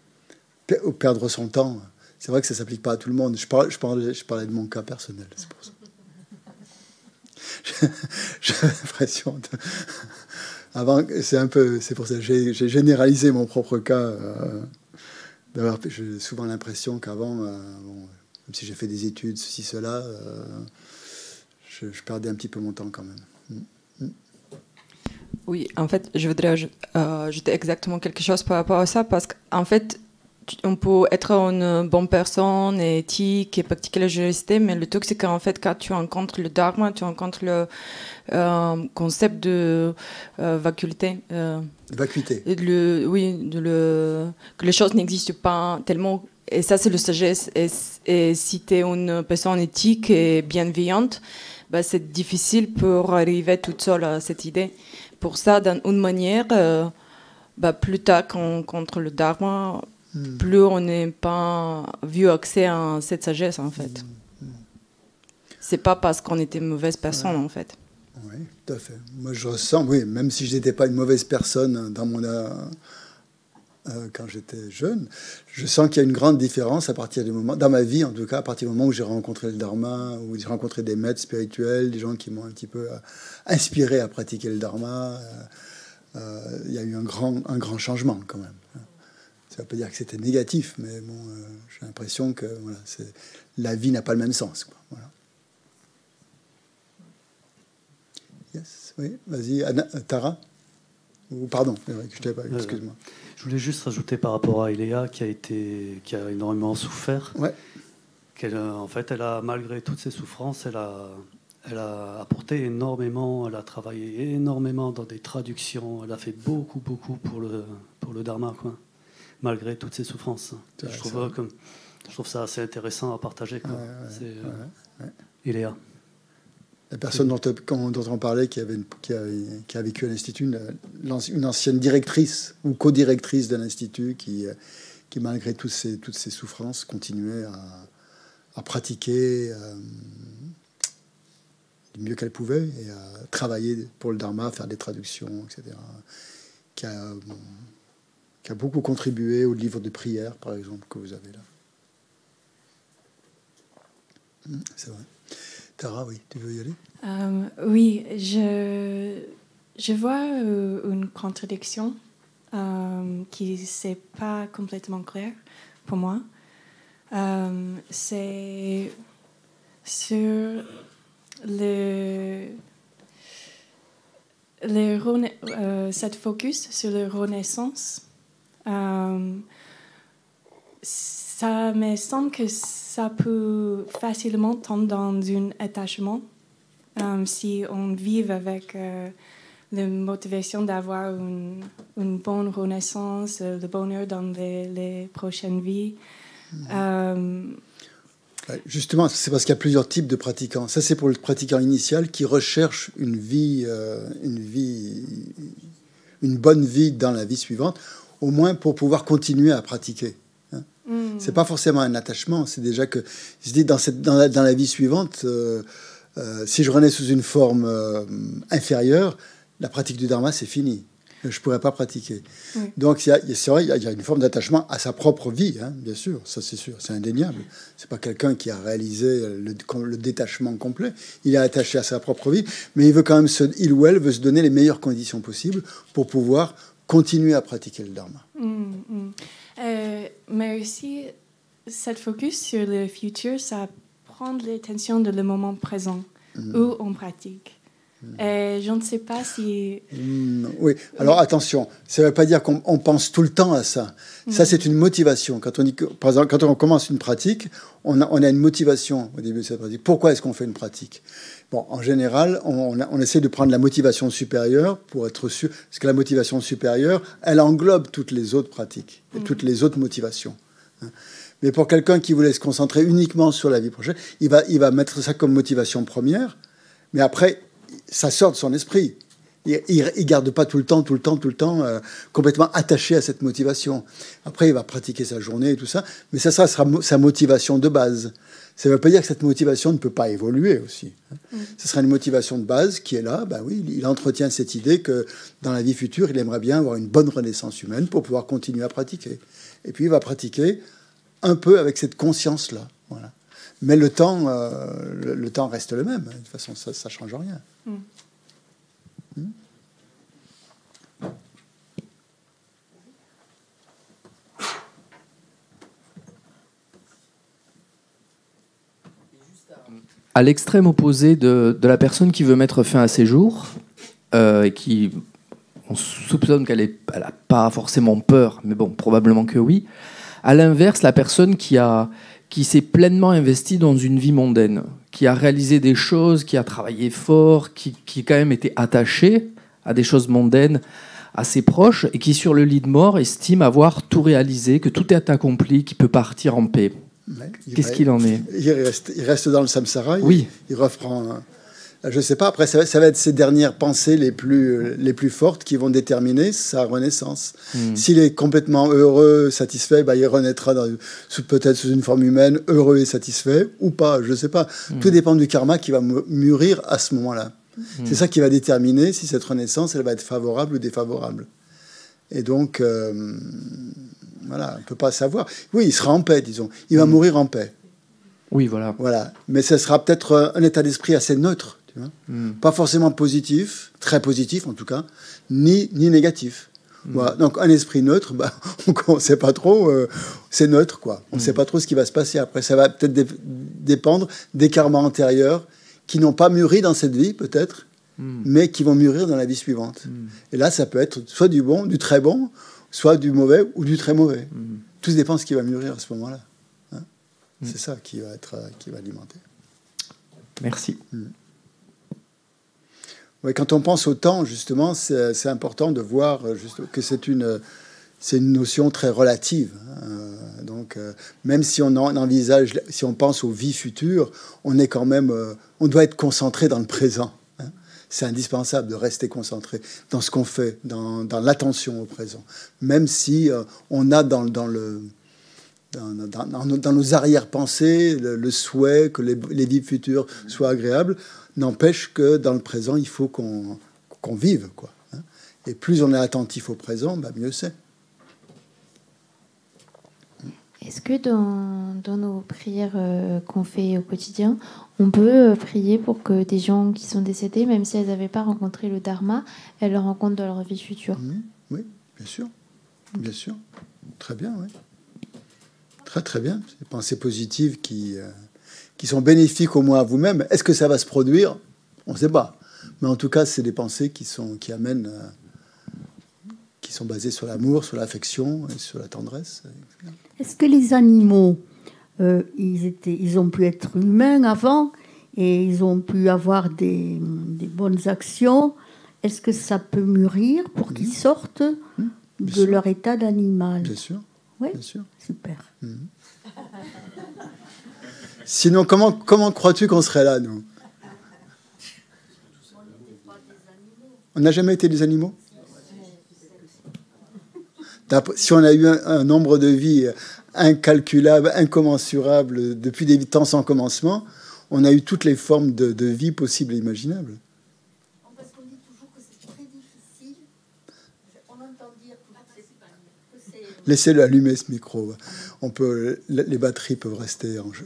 Speaker 1: au perdre son temps. C'est vrai que ça s'applique pas à tout le monde. Je parlais, je parlais, je parlais de mon cas personnel, c'est pour ça. J'ai l'impression de... Avant, c'est un peu, c'est pour ça que j'ai, j'ai généralisé mon propre cas. Euh, d'avoir, j'ai souvent l'impression qu'avant, euh, bon, même si j'ai fait des études, ceci, cela, euh, je, je perdais un petit peu mon temps quand même. Mm. Mm.
Speaker 8: Oui, en fait, je voudrais euh, ajouter exactement quelque chose par rapport à ça, parce qu'en fait, on peut être une bonne personne, éthique et pratiquer la générosité, mais le truc, c'est qu'en fait, quand tu rencontres le dharma, tu rencontres le euh, concept de euh, vacuité. Euh,
Speaker 1: vacuité.
Speaker 8: Le, oui, de le, que les choses n'existent pas tellement. Et ça, c'est le sagesse. Et, et si tu es une personne éthique et bienveillante, bah, c'est difficile pour arriver toute seule à cette idée. Pour ça, d'une manière, euh, bah, plus tard qu'on rencontre le dharma, mm. plus on n'est pas vu accès à cette sagesse, en fait. Mm. Mm. C'est pas parce qu'on était une mauvaise personne, ouais. en fait.
Speaker 1: Oui, tout à fait. Moi, je ressens, oui, même si je n'étais pas une mauvaise personne dans mon, euh, euh, quand j'étais jeune, je sens qu'il y a une grande différence à partir du moment, dans ma vie en tout cas, à partir du moment où j'ai rencontré le dharma, où j'ai rencontré des maîtres spirituels, des gens qui m'ont un petit peu euh, inspiré à pratiquer le dharma. Euh, euh, il y a eu un grand, un grand changement quand même. Ça ne veut pas dire que c'était négatif, mais bon, euh, j'ai l'impression que voilà, c'est, la vie n'a pas le même sens, quoi. Voilà. Yes, oui, vas-y, Anna, Tara. Ou, pardon, je t'ai pas, excuse-moi.
Speaker 5: Euh, je voulais juste rajouter par rapport à Eléa, qui a, été, qui a énormément souffert.
Speaker 1: Ouais.
Speaker 5: Qu'elle, en fait, elle a, malgré toutes ses souffrances, elle a, elle a apporté énormément, elle a travaillé énormément dans des traductions, elle a fait beaucoup, beaucoup pour le, pour le Dharma, quoi, malgré toutes ses souffrances. Je trouve, comme, je trouve ça assez intéressant à partager. Quoi. Ouais, ouais, C'est ouais, euh, ouais. Eléa.
Speaker 1: La personne dont, dont on parlait, qui, avait une, qui, a, qui a vécu à l'Institut, une, une ancienne directrice ou co-directrice de l'Institut, qui, qui malgré toutes ces, toutes ces souffrances, continuait à, à pratiquer euh, du mieux qu'elle pouvait et à travailler pour le Dharma, faire des traductions, et cetera. Qui a, qui a beaucoup contribué au livre de prière, par exemple, que vous avez là. C'est vrai. Tara, oui, tu veux y aller?
Speaker 9: euh, Oui, je, je vois euh, une contradiction euh, qui n'est pas complètement claire pour moi. Euh, c'est sur le, le rena- euh, cette focus sur la renaissance. Euh, ça me semble que ça peut facilement tomber dans un attachement euh, si on vit avec euh, la motivation d'avoir une, une bonne renaissance, euh, le bonheur dans les, les prochaines vies. Mmh. Euh,
Speaker 1: Justement, c'est parce qu'il y a plusieurs types de pratiquants. Ça, c'est pour le pratiquant initial qui recherche une vie, euh, une vie, une bonne vie dans la vie suivante, au moins pour pouvoir continuer à pratiquer. Hein. Mm. C'est pas forcément un attachement, c'est déjà que je dis dans cette, dans la, dans la vie suivante, euh, euh, si je renais sous une forme euh, inférieure, la pratique du Dharma, c'est fini. Je ne pourrais pas pratiquer. Oui. Donc, il y a, c'est vrai, il y a une forme d'attachement à sa propre vie, hein, bien sûr, ça c'est sûr, c'est indéniable. Ce n'est pas quelqu'un qui a réalisé le, le détachement complet. Il est attaché à sa propre vie, mais il veut quand même, se, il ou elle veut se donner les meilleures conditions possibles pour pouvoir continuer à pratiquer le Dharma.
Speaker 9: Mmh, mmh. Euh, mais aussi, cette focus sur le futur, ça prend l'attention de le moment présent, mmh. où on pratique. Et je ne sais pas si...
Speaker 1: Mmh, oui, alors attention, ça ne veut pas dire qu'on on pense tout le temps à ça. Mmh. Ça, c'est une motivation. Quand on, dit que, par exemple, quand on commence une pratique, on a, on a une motivation au début de cette pratique. Pourquoi est-ce qu'on fait une pratique? Bon, en général, on, on, on essaie de prendre la motivation supérieure pour être sûr, parce que la motivation supérieure, elle englobe toutes les autres pratiques, et mmh. toutes les autres motivations. Hein. Mais pour quelqu'un qui voulait se concentrer uniquement sur la vie prochaine, il va, il va mettre ça comme motivation première, mais après... ça sort de son esprit. Il ne garde pas tout le temps, tout le temps, tout le temps euh, complètement attaché à cette motivation. Après, il va pratiquer sa journée et tout ça, mais ça, ça sera sa motivation de base. Ça ne veut pas dire que cette motivation ne peut pas évoluer aussi. Hein. Mmh. Ce sera une motivation de base qui est là. Ben oui, il entretient cette idée que dans la vie future, il aimerait bien avoir une bonne renaissance humaine pour pouvoir continuer à pratiquer. Et puis, il va pratiquer un peu avec cette conscience-là. Voilà. Mais le temps, euh, le, le temps reste le même. De toute façon, ça ne change rien. Mm. Mm.
Speaker 10: À l'extrême opposé de, de la personne qui veut mettre fin à ses jours, euh, et qui, on soupçonne qu'elle n'a pas forcément peur, mais bon, probablement que oui. À l'inverse, la personne qui a... qui s'est pleinement investi dans une vie mondaine, qui a réalisé des choses, qui a travaillé fort, qui, qui quand même était attaché à des choses mondaines assez proches, et qui, sur le lit de mort, estime avoir tout réalisé, que tout est accompli, qu'il peut partir en paix. Qu'est-ce qu'il en est?
Speaker 1: il reste, il reste dans le samsara,
Speaker 10: oui.
Speaker 1: il, il reprend... Je ne sais pas, après, ça va, ça va être ses dernières pensées les plus, les plus fortes qui vont déterminer sa renaissance. Mmh. S'il est complètement heureux, satisfait, bah, il renaîtra dans, sous, peut-être sous une forme humaine, heureux et satisfait, ou pas, je ne sais pas. Mmh. Tout dépend du karma qui va mûrir à ce moment-là. Mmh. C'est ça qui va déterminer si cette renaissance, elle va être favorable ou défavorable. Et donc, euh, voilà, on ne peut pas savoir. Oui, il sera en paix, disons. Il va mmh. mourir en paix.
Speaker 10: Oui, voilà.
Speaker 1: Voilà. Mais ce sera peut-être un état d'esprit assez neutre. Tu vois mm. Pas forcément positif, très positif en tout cas, ni, ni négatif. Mm. Voilà. Donc un esprit neutre, bah, on ne sait pas trop, euh, c'est neutre, quoi. On ne mm. sait pas trop ce qui va se passer après. Ça va peut-être dé- dépendre des karmas antérieurs qui n'ont pas mûri dans cette vie, peut-être, mmh. mais qui vont mûrir dans la vie suivante. Mmh. Et là, ça peut être soit du bon, du très bon, soit du mauvais ou du très mauvais. Mmh. Tout dépend de ce qui va mûrir à ce moment-là. Hein, mmh. C'est ça qui va, être, qui va alimenter.
Speaker 10: Merci.
Speaker 1: Mmh. Ouais, quand on pense au temps, justement, c'est, c'est important de voir juste que c'est une... C'est une notion très relative. Euh, donc, euh, même si on en envisage, si on pense aux vies futures, on est quand même, euh, on doit être concentré dans le présent. Hein. C'est indispensable de rester concentré dans ce qu'on fait, dans, dans l'attention au présent. Même si euh, on a dans, dans le dans, dans, dans, dans nos arrière-pensées le, le souhait que les, les vies futures soient agréables, n'empêche que dans le présent, il faut qu'on, qu'on vive, quoi. Hein. Et plus on est attentif au présent, bah, mieux c'est.
Speaker 3: Est-ce que dans, dans nos prières euh, qu'on fait au quotidien, on peut euh, prier pour que des gens qui sont décédés, même si elles n'avaient pas rencontré le Dharma, elles le rencontrent dans leur vie future?
Speaker 1: Mmh, oui, bien sûr. Bien sûr. Très bien, oui. Très, très bien. C'est des pensées positives qui, euh, qui sont bénéfiques au moins à vous-même. Est-ce que ça va se produire? On ne sait pas. Mais en tout cas, c'est des pensées qui, sont, qui amènent... Euh, qui sont basées sur l'amour, sur l'affection et sur la tendresse.
Speaker 4: Est-ce que les animaux, euh, ils, étaient, ils ont pu être humains avant et ils ont pu avoir des, des bonnes actions? Est-ce que ça peut mûrir pour mmh. qu'ils sortent mmh. de sûr. Leur état d'animal?
Speaker 1: Bien sûr.
Speaker 4: Oui,
Speaker 1: bien sûr.
Speaker 4: Super.
Speaker 1: Mmh. Sinon, comment, comment crois-tu qu'on serait là, nous? On n'a jamais été des animaux? Si on a eu un, un nombre de vies incalculable, incommensurable, depuis des temps sans commencement, on a eu toutes les formes de, de vie possibles et imaginables.
Speaker 4: Parce qu'on dit toujours que c'est très difficile. On entend dire que c'est...
Speaker 1: Laissez-le allumer, ce micro. On peut, les batteries peuvent rester en jeu.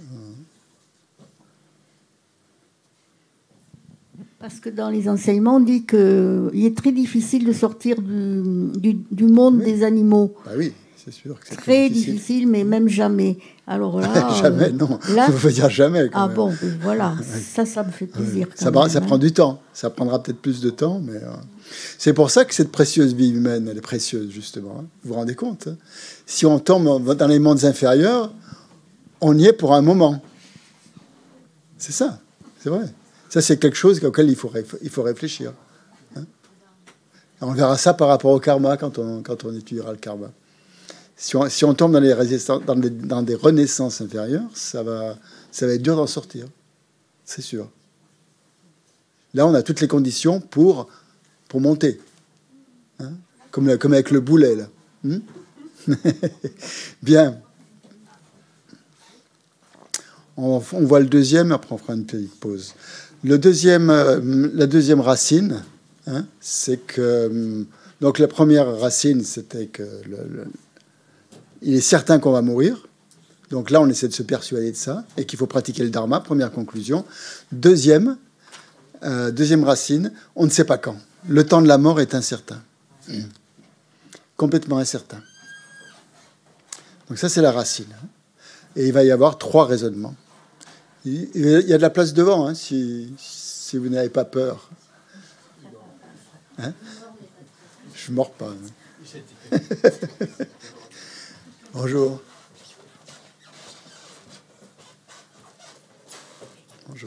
Speaker 4: Parce que dans les enseignements, on dit qu'il est très difficile de sortir du, du, du monde oui. des animaux.
Speaker 1: Ah oui, c'est sûr. Que c'est
Speaker 4: très difficile. difficile, mais même jamais. Alors là,
Speaker 1: jamais, euh, non.
Speaker 4: Là,
Speaker 1: on ne peut dire jamais. Quand
Speaker 4: ah
Speaker 1: même.
Speaker 4: bon, voilà. Ça, ça me fait plaisir.
Speaker 1: Ça,
Speaker 4: même,
Speaker 1: ça
Speaker 4: hein.
Speaker 1: prend du temps. Ça prendra peut-être plus de temps, mais euh, c'est pour ça que cette précieuse vie humaine, elle est précieuse justement. Hein. Vous vous rendez compte, hein. Si on tombe dans les mondes inférieurs, on y est pour un moment. C'est ça. C'est vrai. Ça, c'est quelque chose auquel il faut, il faut réfléchir. Hein. On verra ça par rapport au karma quand on, quand on étudiera le karma. Si on, si on tombe dans, les dans, des, dans des renaissances inférieures, ça va, ça va être dur d'en sortir. C'est sûr. Là, on a toutes les conditions pour, pour monter. Hein, comme, comme avec le boulet, là. Hum Bien. On, on voit le deuxième, après on fera une petite pause. Le deuxième, euh, la deuxième racine, hein, c'est que... Donc la première racine, c'était que... Le, le, il est certain qu'on va mourir. Donc là, on essaie de se persuader de ça et qu'il faut pratiquer le dharma, première conclusion. Deuxième, euh, deuxième racine, on ne sait pas quand. Le temps de la mort est incertain. Mmh. Complètement incertain. Donc ça, c'est la racine. Et il va y avoir trois raisonnements. Il y a de la place devant, hein, si, si vous n'avez pas peur. Hein? Je ne mords pas. Hein. Bonjour. Bonjour.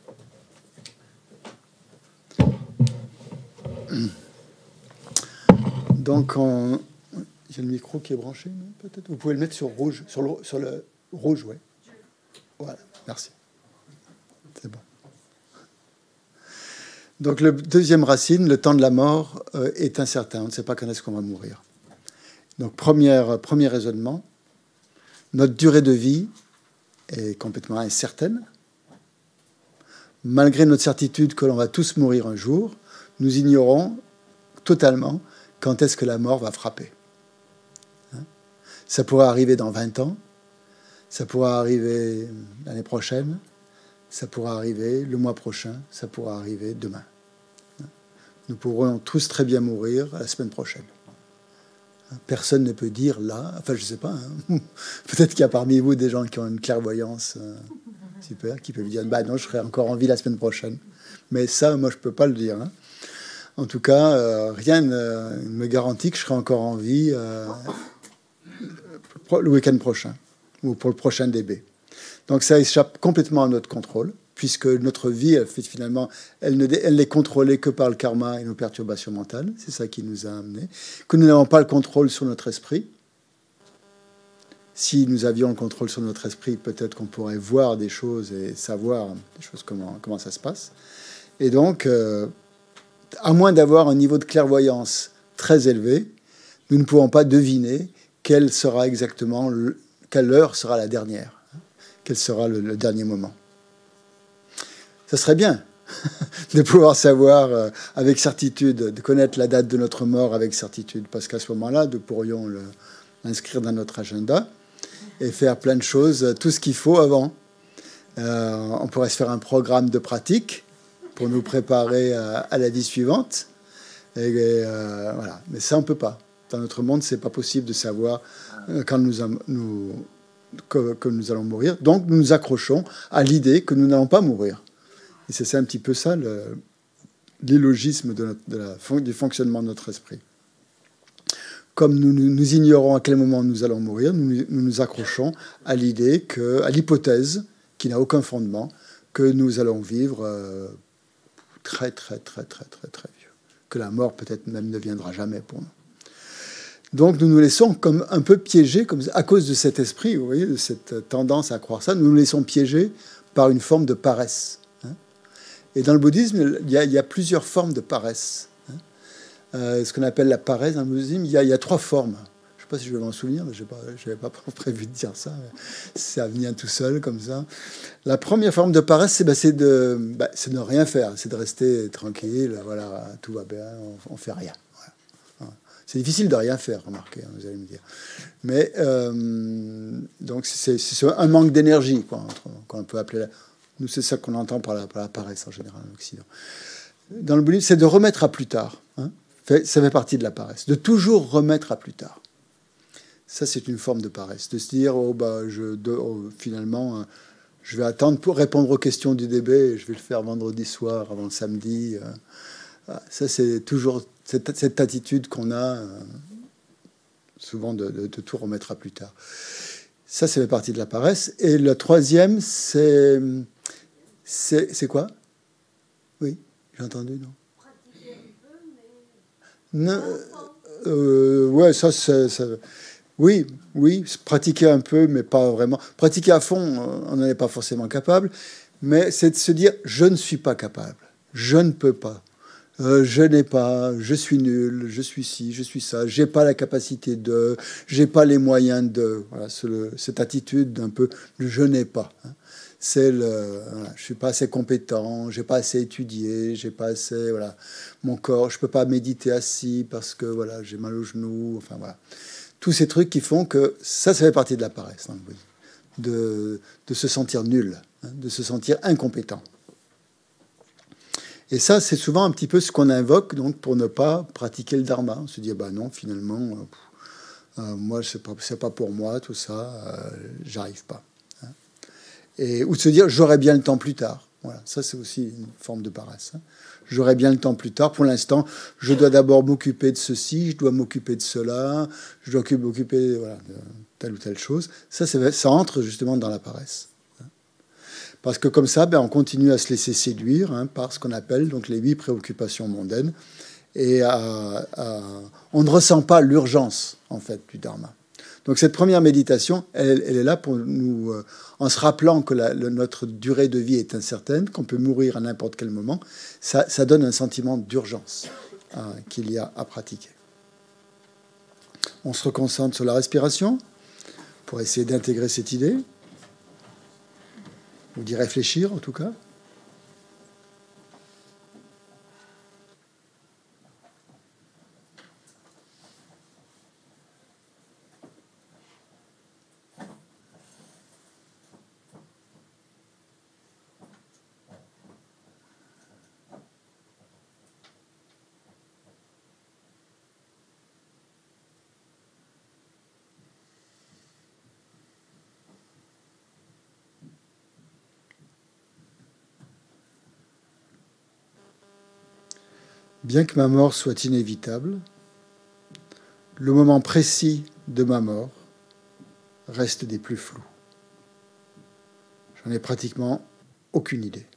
Speaker 1: Donc, on... il y a le micro qui est branché, peut-être. Vous pouvez le mettre sur rouge, sur le, sur le rouge, oui. Voilà, merci. C'est bon. Donc, le deuxième racine, le temps de la mort euh, est incertain. On ne sait pas quand est-ce qu'on va mourir. Donc, première, premier raisonnement, notre durée de vie est complètement incertaine. Malgré notre certitude que l'on va tous mourir un jour, nous ignorons totalement quand est-ce que la mort va frapper. Hein? Ça pourrait arriver dans vingt ans, ça pourra arriver l'année prochaine, ça pourra arriver le mois prochain, ça pourra arriver demain. Nous pourrons tous très bien mourir la semaine prochaine. Personne ne peut dire là, enfin je ne sais pas, hein. Peut-être qu'il y a parmi vous des gens qui ont une clairvoyance euh, super, qui peuvent dire bah non, je serai encore en vie la semaine prochaine. Mais ça, moi, je ne peux pas le dire. Hein. En tout cas, euh, rien ne me garantit que je serai encore en vie euh, le week-end prochain ou pour le prochain D B. Donc ça échappe complètement à notre contrôle, puisque notre vie, elle, finalement, elle ne elle n'est contrôlée que par le karma et nos perturbations mentales. C'est ça qui nous a amenés. Que nous n'avons pas le contrôle sur notre esprit. Si nous avions le contrôle sur notre esprit, peut-être qu'on pourrait voir des choses et savoir des choses, comment, comment ça se passe. Et donc, euh, à moins d'avoir un niveau de clairvoyance très élevé, nous ne pouvons pas deviner quelle sera exactement, le, quelle heure sera la dernière, hein, quel sera le, le dernier moment. Ça serait bien de pouvoir savoir euh, avec certitude, de connaître la date de notre mort avec certitude, parce qu'à ce moment-là, nous pourrions le, l'inscrire dans notre agenda et faire plein de choses, tout ce qu'il faut avant. Euh, on pourrait se faire un programme de pratique pour nous préparer à, à la vie suivante. Et, et, euh, voilà. Mais ça, on ne peut pas. Dans notre monde, ce n'est pas possible de savoir euh, quand nous, nous, que, que nous allons mourir. Donc, nous nous accrochons à l'idée que nous n'allons pas mourir. Et c'est, c'est un petit peu ça, le, l'illogisme de notre, de la, du fonctionnement de notre esprit. Comme nous, nous, nous ignorons à quel moment nous allons mourir, nous nous, nous accrochons à l'idée, que, à l'hypothèse, qui n'a aucun fondement, que nous allons vivre euh, très, très, très, très, très, très vieux. Que la mort, peut-être même, ne viendra jamais pour nous. Donc, nous nous laissons comme un peu piéger, comme, à cause de cet esprit, vous voyez, de cette tendance à croire ça, nous nous laissons piéger par une forme de paresse. Hein. Et dans le bouddhisme, il y, a, il y a plusieurs formes de paresse. Hein. Euh, ce qu'on appelle la paresse dans le bouddhisme, il y a, il y a trois formes. Je ne sais pas si je vais m'en souvenir, mais je n'avais pas, pas prévu de dire ça. Ça vient tout seul, comme ça. La première forme de paresse, c'est, bah, c'est, de, bah, c'est de ne rien faire. C'est de rester tranquille, voilà, tout va bien, on ne fait rien. Voilà. C'est difficile de rien faire, remarquez, hein, vous allez me dire. Mais, euh, donc, c'est, c'est un manque d'énergie, quoi, qu'on peut appeler... La... Nous, c'est ça qu'on entend par la, par la paresse, en général, en Occident. Dans le bouddhisme, c'est de remettre à plus tard. Hein. Ça fait partie de la paresse. De toujours remettre à plus tard. Ça, c'est une forme de paresse. De se dire, oh, bah, je, de, oh, finalement, euh, je vais attendre pour répondre aux questions du D B, et je vais le faire vendredi soir avant le samedi. Euh, ça, c'est toujours cette, cette attitude qu'on a, euh, souvent, de, de, de tout remettre à plus tard. Ça, ça fait partie de la paresse. Et le troisième, c'est... C'est, c'est quoi? Oui, j'ai entendu, non? Pratiquer un peu, mais... Non, euh, ouais, ça, c'est... Ça... Oui, oui, pratiquer un peu, mais pas vraiment. Pratiquer à fond, on n'en est pas forcément capable, mais c'est de se dire, je ne suis pas capable, je ne peux pas, euh, je n'ai pas, je suis nul, je suis ci, je suis ça, j'ai pas la capacité de, j'ai pas les moyens de. Voilà, c'est le, cette attitude d'un peu, je n'ai pas. Hein. C'est le, voilà, je suis pas assez compétent, j'ai pas assez étudié, j'ai pas assez, voilà, mon corps, je peux pas méditer assis parce que voilà, j'ai mal aux genoux, enfin voilà. Tous ces trucs qui font que ça, ça fait partie de la paresse, hein, de, de se sentir nul, hein, de se sentir incompétent. Et ça, c'est souvent un petit peu ce qu'on invoque donc, pour ne pas pratiquer le dharma. On se dit, bah non, finalement, euh, euh, moi, c'est pas, c'est pas pour moi, tout ça, euh, j'arrive pas. Hein. Et, ou de se dire, j'aurai bien le temps plus tard. Voilà, ça, c'est aussi une forme de paresse. Hein. J'aurai bien le temps plus tard. Pour l'instant, je dois d'abord m'occuper de ceci, je dois m'occuper de cela, je dois m'occuper voilà, de telle ou telle chose. Ça, c'est, ça entre justement dans la paresse. Parce que comme ça, ben, on continue à se laisser séduire hein, par ce qu'on appelle donc, les huit préoccupations mondaines. Et à, à, on ne ressent pas l'urgence, en fait, du dharma. Donc cette première méditation, elle, elle est là pour nous, euh, en se rappelant que la, le, notre durée de vie est incertaine, qu'on peut mourir à n'importe quel moment, ça, ça donne un sentiment d'urgence euh, qu'il y a à pratiquer. On se reconcentre sur la respiration pour essayer d'intégrer cette idée, ou d'y réfléchir en tout cas. Bien que ma mort soit inévitable, le moment précis de ma mort reste des plus flous. J'en ai pratiquement aucune idée.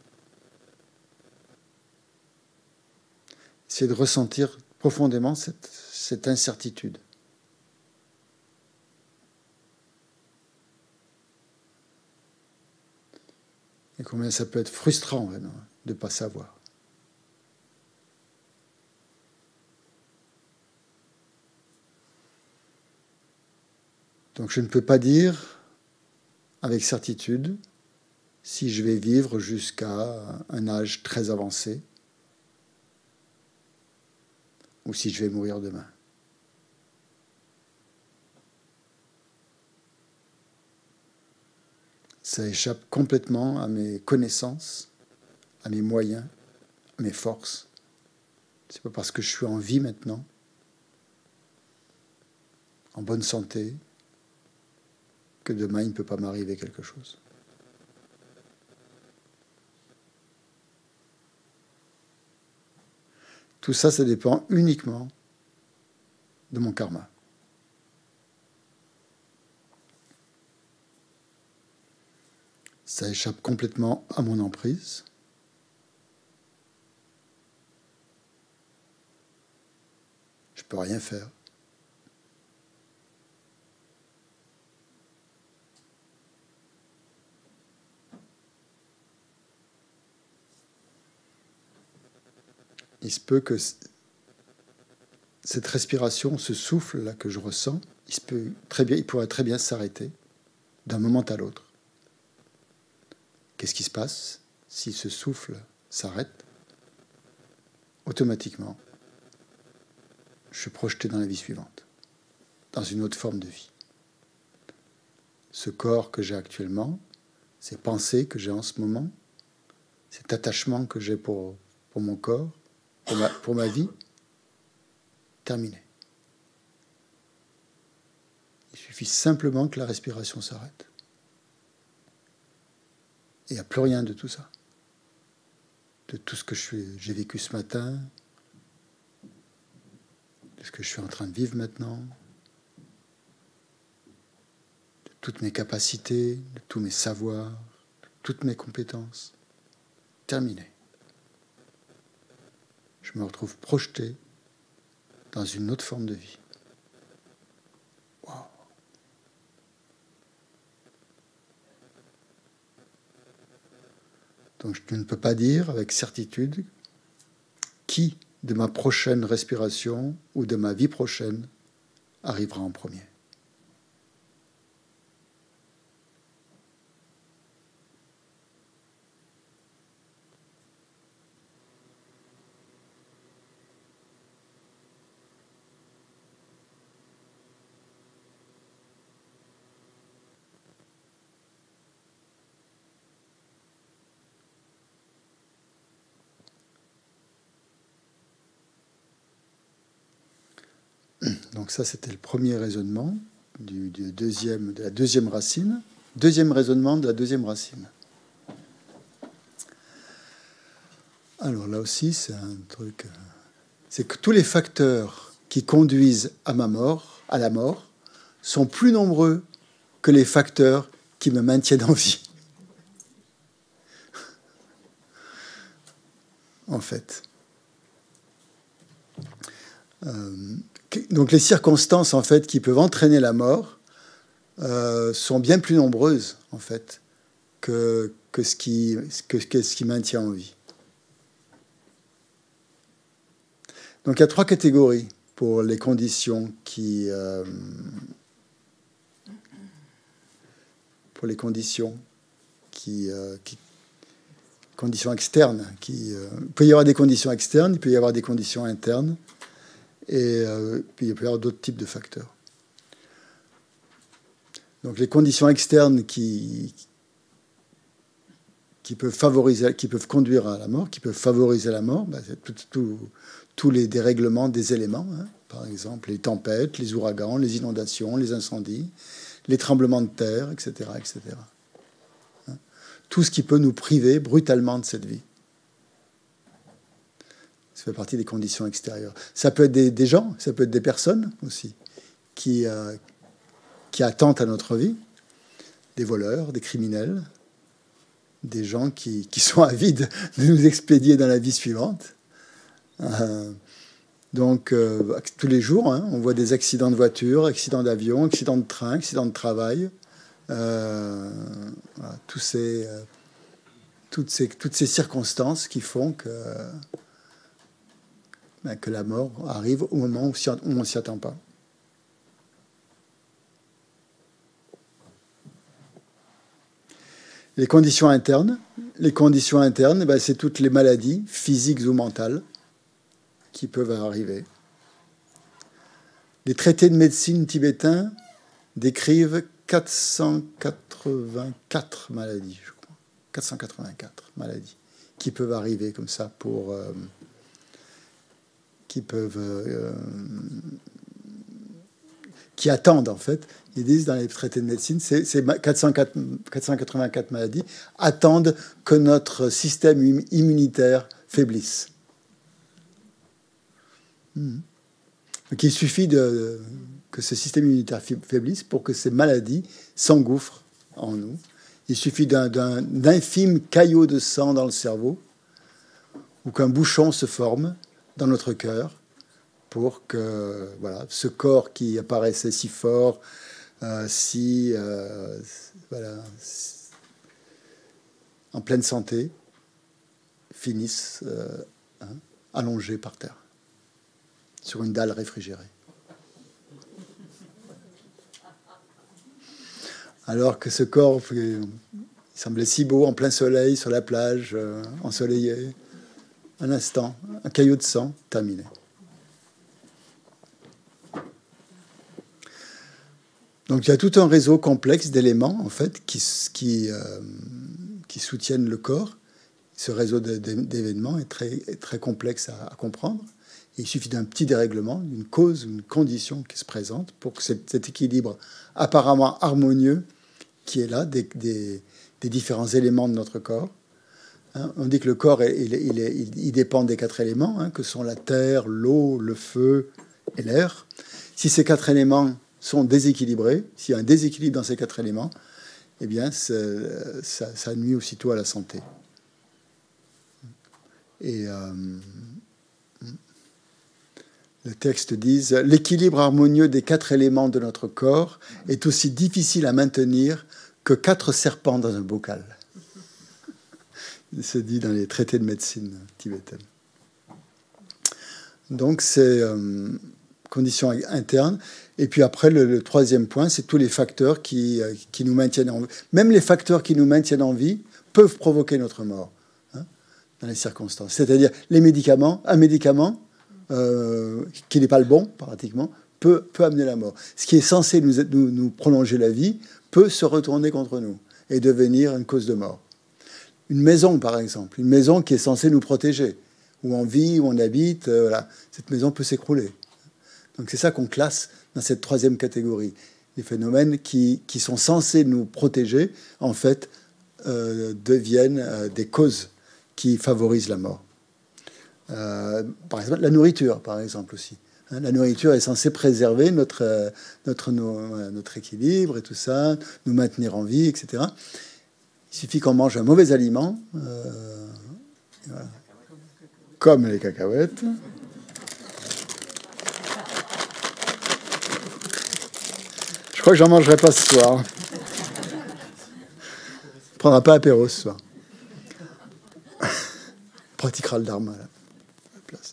Speaker 1: C'est de ressentir profondément cette, cette incertitude. Et combien ça peut être frustrant vraiment, de ne pas savoir. Donc je ne peux pas dire avec certitude si je vais vivre jusqu'à un âge très avancé ou si je vais mourir demain. Ça échappe complètement à mes connaissances, à mes moyens, à mes forces. C'est pas parce que je suis en vie maintenant, en bonne santé, que demain il ne peut pas m'arriver quelque chose. Tout ça, ça dépend uniquement de mon karma. Ça échappe complètement à mon emprise. Je ne peux rien faire. Il se peut que cette respiration, ce souffle-là que je ressens, il, se peut très bien, il pourrait très bien s'arrêter d'un moment à l'autre. Qu'est-ce qui se passe si ce souffle s'arrête? Automatiquement, je suis projeté dans la vie suivante, dans une autre forme de vie. Ce corps que j'ai actuellement, ces pensées que j'ai en ce moment, cet attachement que j'ai pour, pour mon corps, pour ma, pour ma vie, terminé. Il suffit simplement que la respiration s'arrête. Et il n'y a plus rien de tout ça. De tout ce que je suis, j'ai vécu ce matin, de ce que je suis en train de vivre maintenant, de toutes mes capacités, de tous mes savoirs, de toutes mes compétences. Terminé. Je me retrouve projeté dans une autre forme de vie. Wow. Donc je ne peux pas dire avec certitude qui de ma prochaine respiration ou de ma vie prochaine arrivera en premier. Donc ça, c'était le premier raisonnement du, du deuxième, de la deuxième racine. Deuxième raisonnement de la deuxième racine. Alors là aussi, c'est un truc... C'est que tous les facteurs qui conduisent à ma mort, à la mort, sont plus nombreux que les facteurs qui me maintiennent en vie. En fait. Euh, donc les circonstances en fait qui peuvent entraîner la mort euh, sont bien plus nombreuses en fait que, que, ce qui, que, que ce qui maintient en vie. Donc il y a trois catégories pour les conditions qui euh, pour les conditions qui, euh, qui conditions externes qui euh, il peut y avoir des conditions externes, il peut y avoir des conditions internes. Et euh, puis il peut y avoir d'autres types de facteurs. Donc les conditions externes qui, qui peuvent favoriser, qui peuvent conduire à la mort, qui peuvent favoriser la mort, ben c'est tout, tout, tous les dérèglements des éléments, hein. Par exemple les tempêtes, les ouragans, les inondations, les incendies, les tremblements de terre, et cetera, et cetera. Hein. Tout ce qui peut nous priver brutalement de cette vie. Ça fait partie des conditions extérieures. Ça peut être des, des gens, ça peut être des personnes aussi, qui, euh, qui attendent à notre vie, des voleurs, des criminels, des gens qui, qui sont avides de nous expédier dans la vie suivante. Euh, donc, euh, tous les jours, hein, on voit des accidents de voiture, accidents d'avion, accidents de train, accidents de travail. Euh, voilà, tous ces, euh, toutes, ces, toutes ces circonstances qui font que, ben, que la mort arrive au moment où on ne s'y attend pas. Les conditions internes, les conditions internes, ben, c'est toutes les maladies physiques ou mentales qui peuvent arriver. Les traités de médecine tibétains décrivent quatre cent quatre-vingt-quatre maladies, je crois. quatre cent quatre-vingt-quatre maladies qui peuvent arriver comme ça pour... Euh, qui peuvent... Euh, qui attendent, en fait. Ils disent dans les traités de médecine, c'est, c'est quatre cent quatre-vingt-quatre maladies attendent que notre système immunitaire faiblisse. Mmh. Donc il suffit de, que ce système immunitaire faiblisse pour que ces maladies s'engouffrent en nous. Il suffit d'un, d'un, d'infime caillot de sang dans le cerveau ou qu'un bouchon se forme dans notre cœur pour que voilà, ce corps qui apparaissait si fort, euh, si, euh, voilà, en pleine santé, finisse euh, hein, allongé par terre, sur une dalle réfrigérée. Alors que ce corps il semblait si beau, en plein soleil, sur la plage, euh, ensoleillé, un instant, un caillot de sang, terminé. Donc il y a tout un réseau complexe d'éléments, en fait, qui, qui, euh, qui soutiennent le corps. Ce réseau de, de, d'événements est très, est très complexe à, à comprendre. Et il suffit d'un petit dérèglement, d'une cause, une condition qui se présente pour que cet, cet équilibre apparemment harmonieux qui est là, des, des, des différents éléments de notre corps. Hein, on dit que le corps, est, il, il, est, il, il dépend des quatre éléments, hein, que sont la terre, l'eau, le feu et l'air. Si ces quatre éléments sont déséquilibrés, s'il y a un déséquilibre dans ces quatre éléments, eh bien, ça, ça nuit aussitôt à la santé. Et euh, le texte dit « L'équilibre harmonieux des quatre éléments de notre corps est aussi difficile à maintenir que quatre serpents dans un bocal. » C'est dit dans les traités de médecine tibétaine. Donc, c'est euh, conditions internes. Et puis après, le, le troisième point, c'est tous les facteurs qui, euh, qui nous maintiennent en vie. Même les facteurs qui nous maintiennent en vie peuvent provoquer notre mort, hein, dans les circonstances. C'est-à-dire, les médicaments, un médicament euh, qui n'est pas le bon, pratiquement, peut, peut amener la mort. Ce qui est censé nous, nous, nous prolonger la vie peut se retourner contre nous et devenir une cause de mort. Une maison, par exemple, une maison qui est censée nous protéger, où on vit, où on habite, euh, voilà, cette maison peut s'écrouler. Donc c'est ça qu'on classe dans cette troisième catégorie. Les phénomènes qui, qui sont censés nous protéger, en fait, euh, deviennent euh, des causes qui favorisent la mort. Euh, par exemple, la nourriture, par exemple, aussi. Hein, la nourriture est censée préserver notre, euh, notre, nos, notre équilibre et tout ça, nous maintenir en vie, et cetera. Il suffit qu'on mange un mauvais aliment, euh, voilà, comme les cacahuètes. Je crois que j'en mangerai pas ce soir. On prendra pas apéro ce soir. On pratiquera le dharma là, à la place.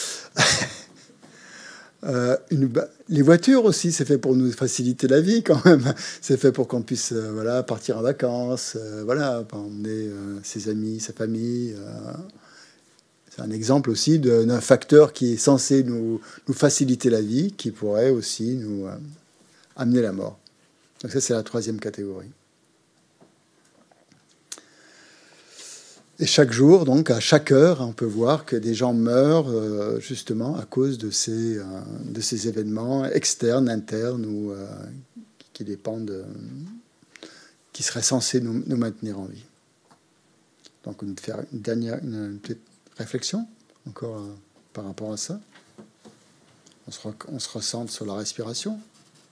Speaker 1: Euh, une, les voitures aussi, c'est fait pour nous faciliter la vie quand même. C'est fait pour qu'on puisse euh, voilà, partir en vacances, euh, voilà, emmener euh, ses amis, sa famille. Euh. C'est un exemple aussi de, d'un facteur qui est censé nous, nous faciliter la vie, qui pourrait aussi nous euh, amener la mort. Donc ça, c'est la troisième catégorie. Et chaque jour, donc à chaque heure, on peut voir que des gens meurent euh, justement à cause de ces, euh, de ces événements externes, internes, ou euh, qui dépendent, euh, qui seraient censés nous, nous maintenir en vie. Donc on va faire une dernière, une, une petite réflexion encore. Euh, par rapport à ça. On se, on se recentre sur la respiration.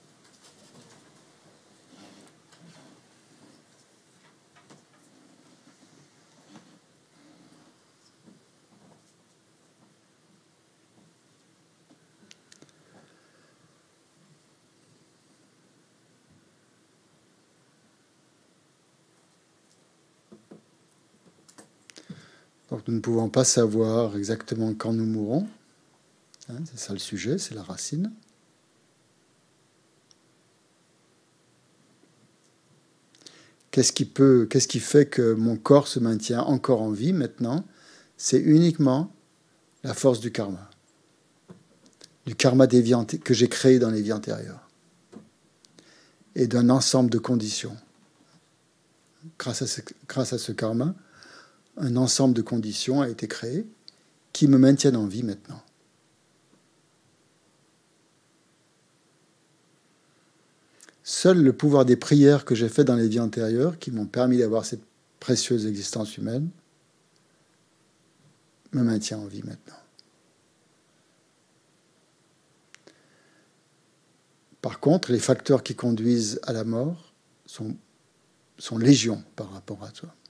Speaker 1: Donc nous ne pouvons pas savoir exactement quand nous mourrons. Hein, c'est ça le sujet, c'est la racine. Qu'est-ce qui peut, qu'est-ce qui fait que mon corps se maintient encore en vie maintenant? C'est uniquement la force du karma. Du karma des vies que j'ai créé dans les vies antérieures. Et d'un ensemble de conditions. Grâce à ce, grâce à ce karma, un ensemble de conditions a été créé qui me maintiennent en vie maintenant. Seul le pouvoir des prières que j'ai faites dans les vies antérieures, qui m'ont permis d'avoir cette précieuse existence humaine, me maintient en vie maintenant. Par contre, les facteurs qui conduisent à la mort sont, sont légion par rapport à toi.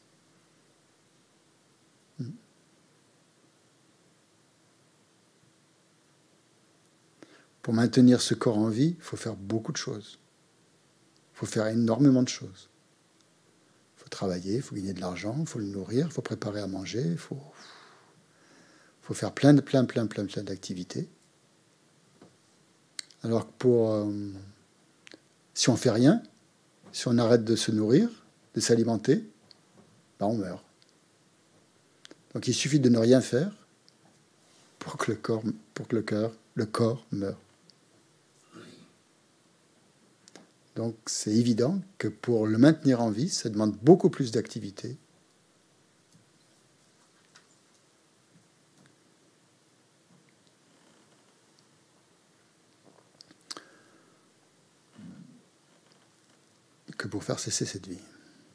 Speaker 1: Pour maintenir ce corps en vie, il faut faire beaucoup de choses. Il faut faire énormément de choses. Il faut travailler, il faut gagner de l'argent, il faut le nourrir, il faut préparer à manger, il faut, faut faire plein, de, plein, plein, plein, plein d'activités. Alors que pour, euh, si on ne fait rien, si on arrête de se nourrir, de s'alimenter, ben on meurt. Donc il suffit de ne rien faire pour que le corps, pour que le cœur, le corps meure. Donc c'est évident que pour le maintenir en vie, ça demande beaucoup plus d'activité. Que pour faire cesser cette vie.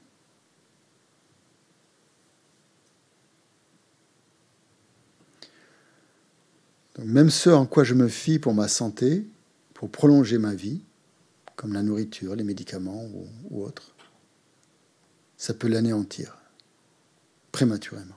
Speaker 1: Donc même ce en quoi je me fie pour ma santé, pour prolonger ma vie, comme la nourriture, les médicaments ou, ou autres, ça peut l'anéantir prématurément.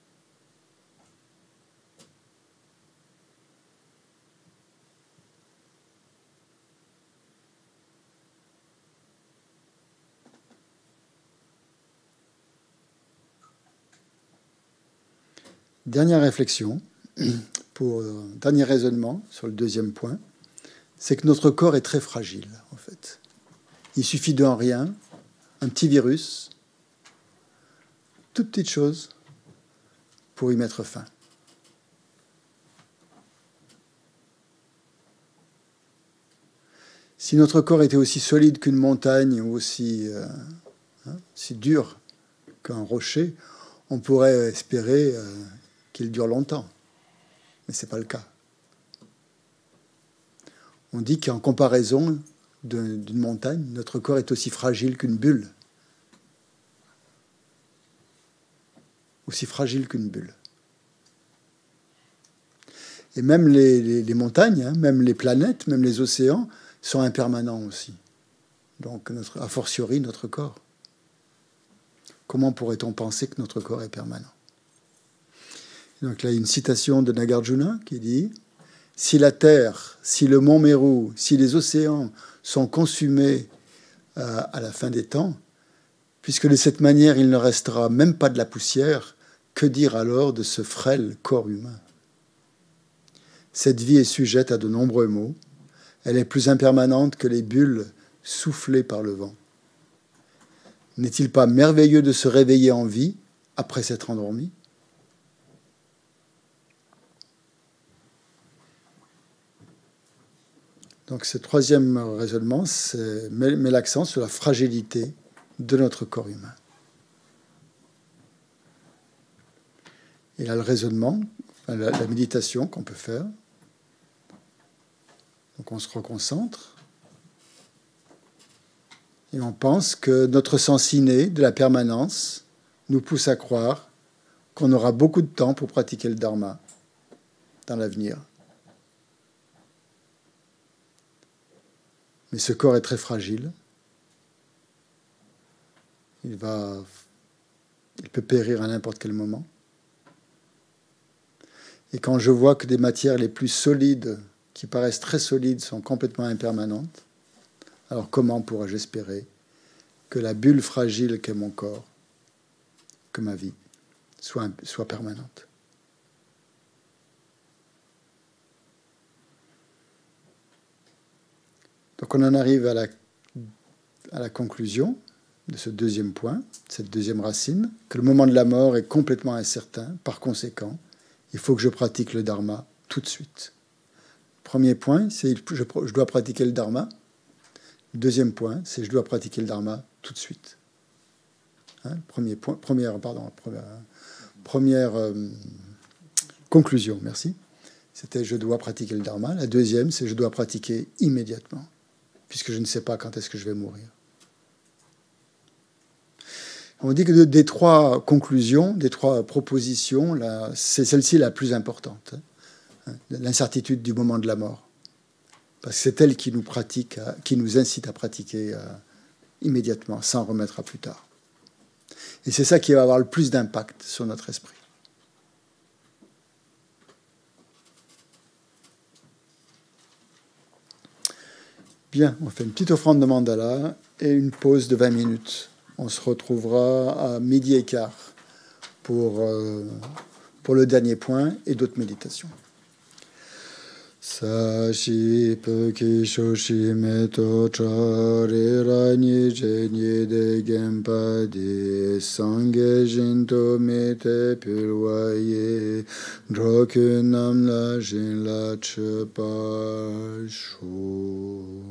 Speaker 1: Dernière réflexion, pour euh, dernier raisonnement sur le deuxième point, c'est que notre corps est très fragile, en fait. Il suffit d'un rien, un petit virus, toute petite chose, pour y mettre fin. Si notre corps était aussi solide qu'une montagne ou aussi, euh, hein, aussi dur qu'un rocher, on pourrait espérer euh, qu'il dure longtemps. Mais ce n'est pas le cas. On dit qu'en comparaison d'une montagne, notre corps est aussi fragile qu'une bulle. Aussi fragile qu'une bulle. Et même les, les, les montagnes, hein, même les planètes, même les océans sont impermanents aussi. Donc, notre, a fortiori, notre corps. Comment pourrait-on penser que notre corps est permanent? Donc là, il y a une citation de Nagarjuna qui dit « Si la Terre, si le mont Meru, si les océans sont consumés euh, à la fin des temps, puisque de cette manière, il ne restera même pas de la poussière, que dire alors de ce frêle corps humain? Cette vie est sujette à de nombreux maux. Elle est plus impermanente que les bulles soufflées par le vent. N'est-il pas merveilleux de se réveiller en vie après s'être endormi ? Donc ce troisième raisonnement met, met l'accent sur la fragilité de notre corps humain. Et là, le raisonnement, la, la méditation qu'on peut faire. Donc on se reconcentre et on pense que notre sens inné de la permanence nous pousse à croire qu'on aura beaucoup de temps pour pratiquer le dharma dans l'avenir. Mais ce corps est très fragile. Il va, il peut périr à n'importe quel moment. Et quand je vois que des matières les plus solides, qui paraissent très solides, sont complètement impermanentes, alors comment pourrais-je espérer que la bulle fragile qu'est mon corps, que ma vie, soit, soit permanente? Donc on en arrive à la, à la conclusion de ce deuxième point, cette deuxième racine, que le moment de la mort est complètement incertain. Par conséquent, il faut que je pratique le dharma tout de suite. Premier point, c'est je, je dois pratiquer le dharma. Le deuxième point, c'est je dois pratiquer le dharma tout de suite. Hein, premier point, première, pardon, première, première euh, conclusion, merci. C'était je dois pratiquer le dharma. La deuxième, c'est je dois pratiquer immédiatement, puisque je ne sais pas quand est-ce que je vais mourir. On dit que des trois conclusions, des trois propositions, là, c'est celle-ci la plus importante, hein, l'incertitude du moment de la mort. Parce que c'est elle qui nous pratique, qui nous incite à pratiquer euh, immédiatement, sans remettre à plus tard. Et c'est ça qui va avoir le plus d'impact sur notre esprit. Bien, on fait une petite offrande de mandala et une pause de vingt minutes. On se retrouvera à midi et quart pour, euh, pour le dernier point et d'autres méditations. Sashi peki shoshi meto chari rani jenye de gempa de sange jinto mete purwaye droku nam la jin la chepa shu.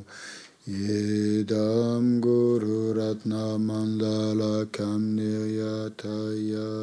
Speaker 1: Yedam Guru Ratna Mandala Kam Niryataya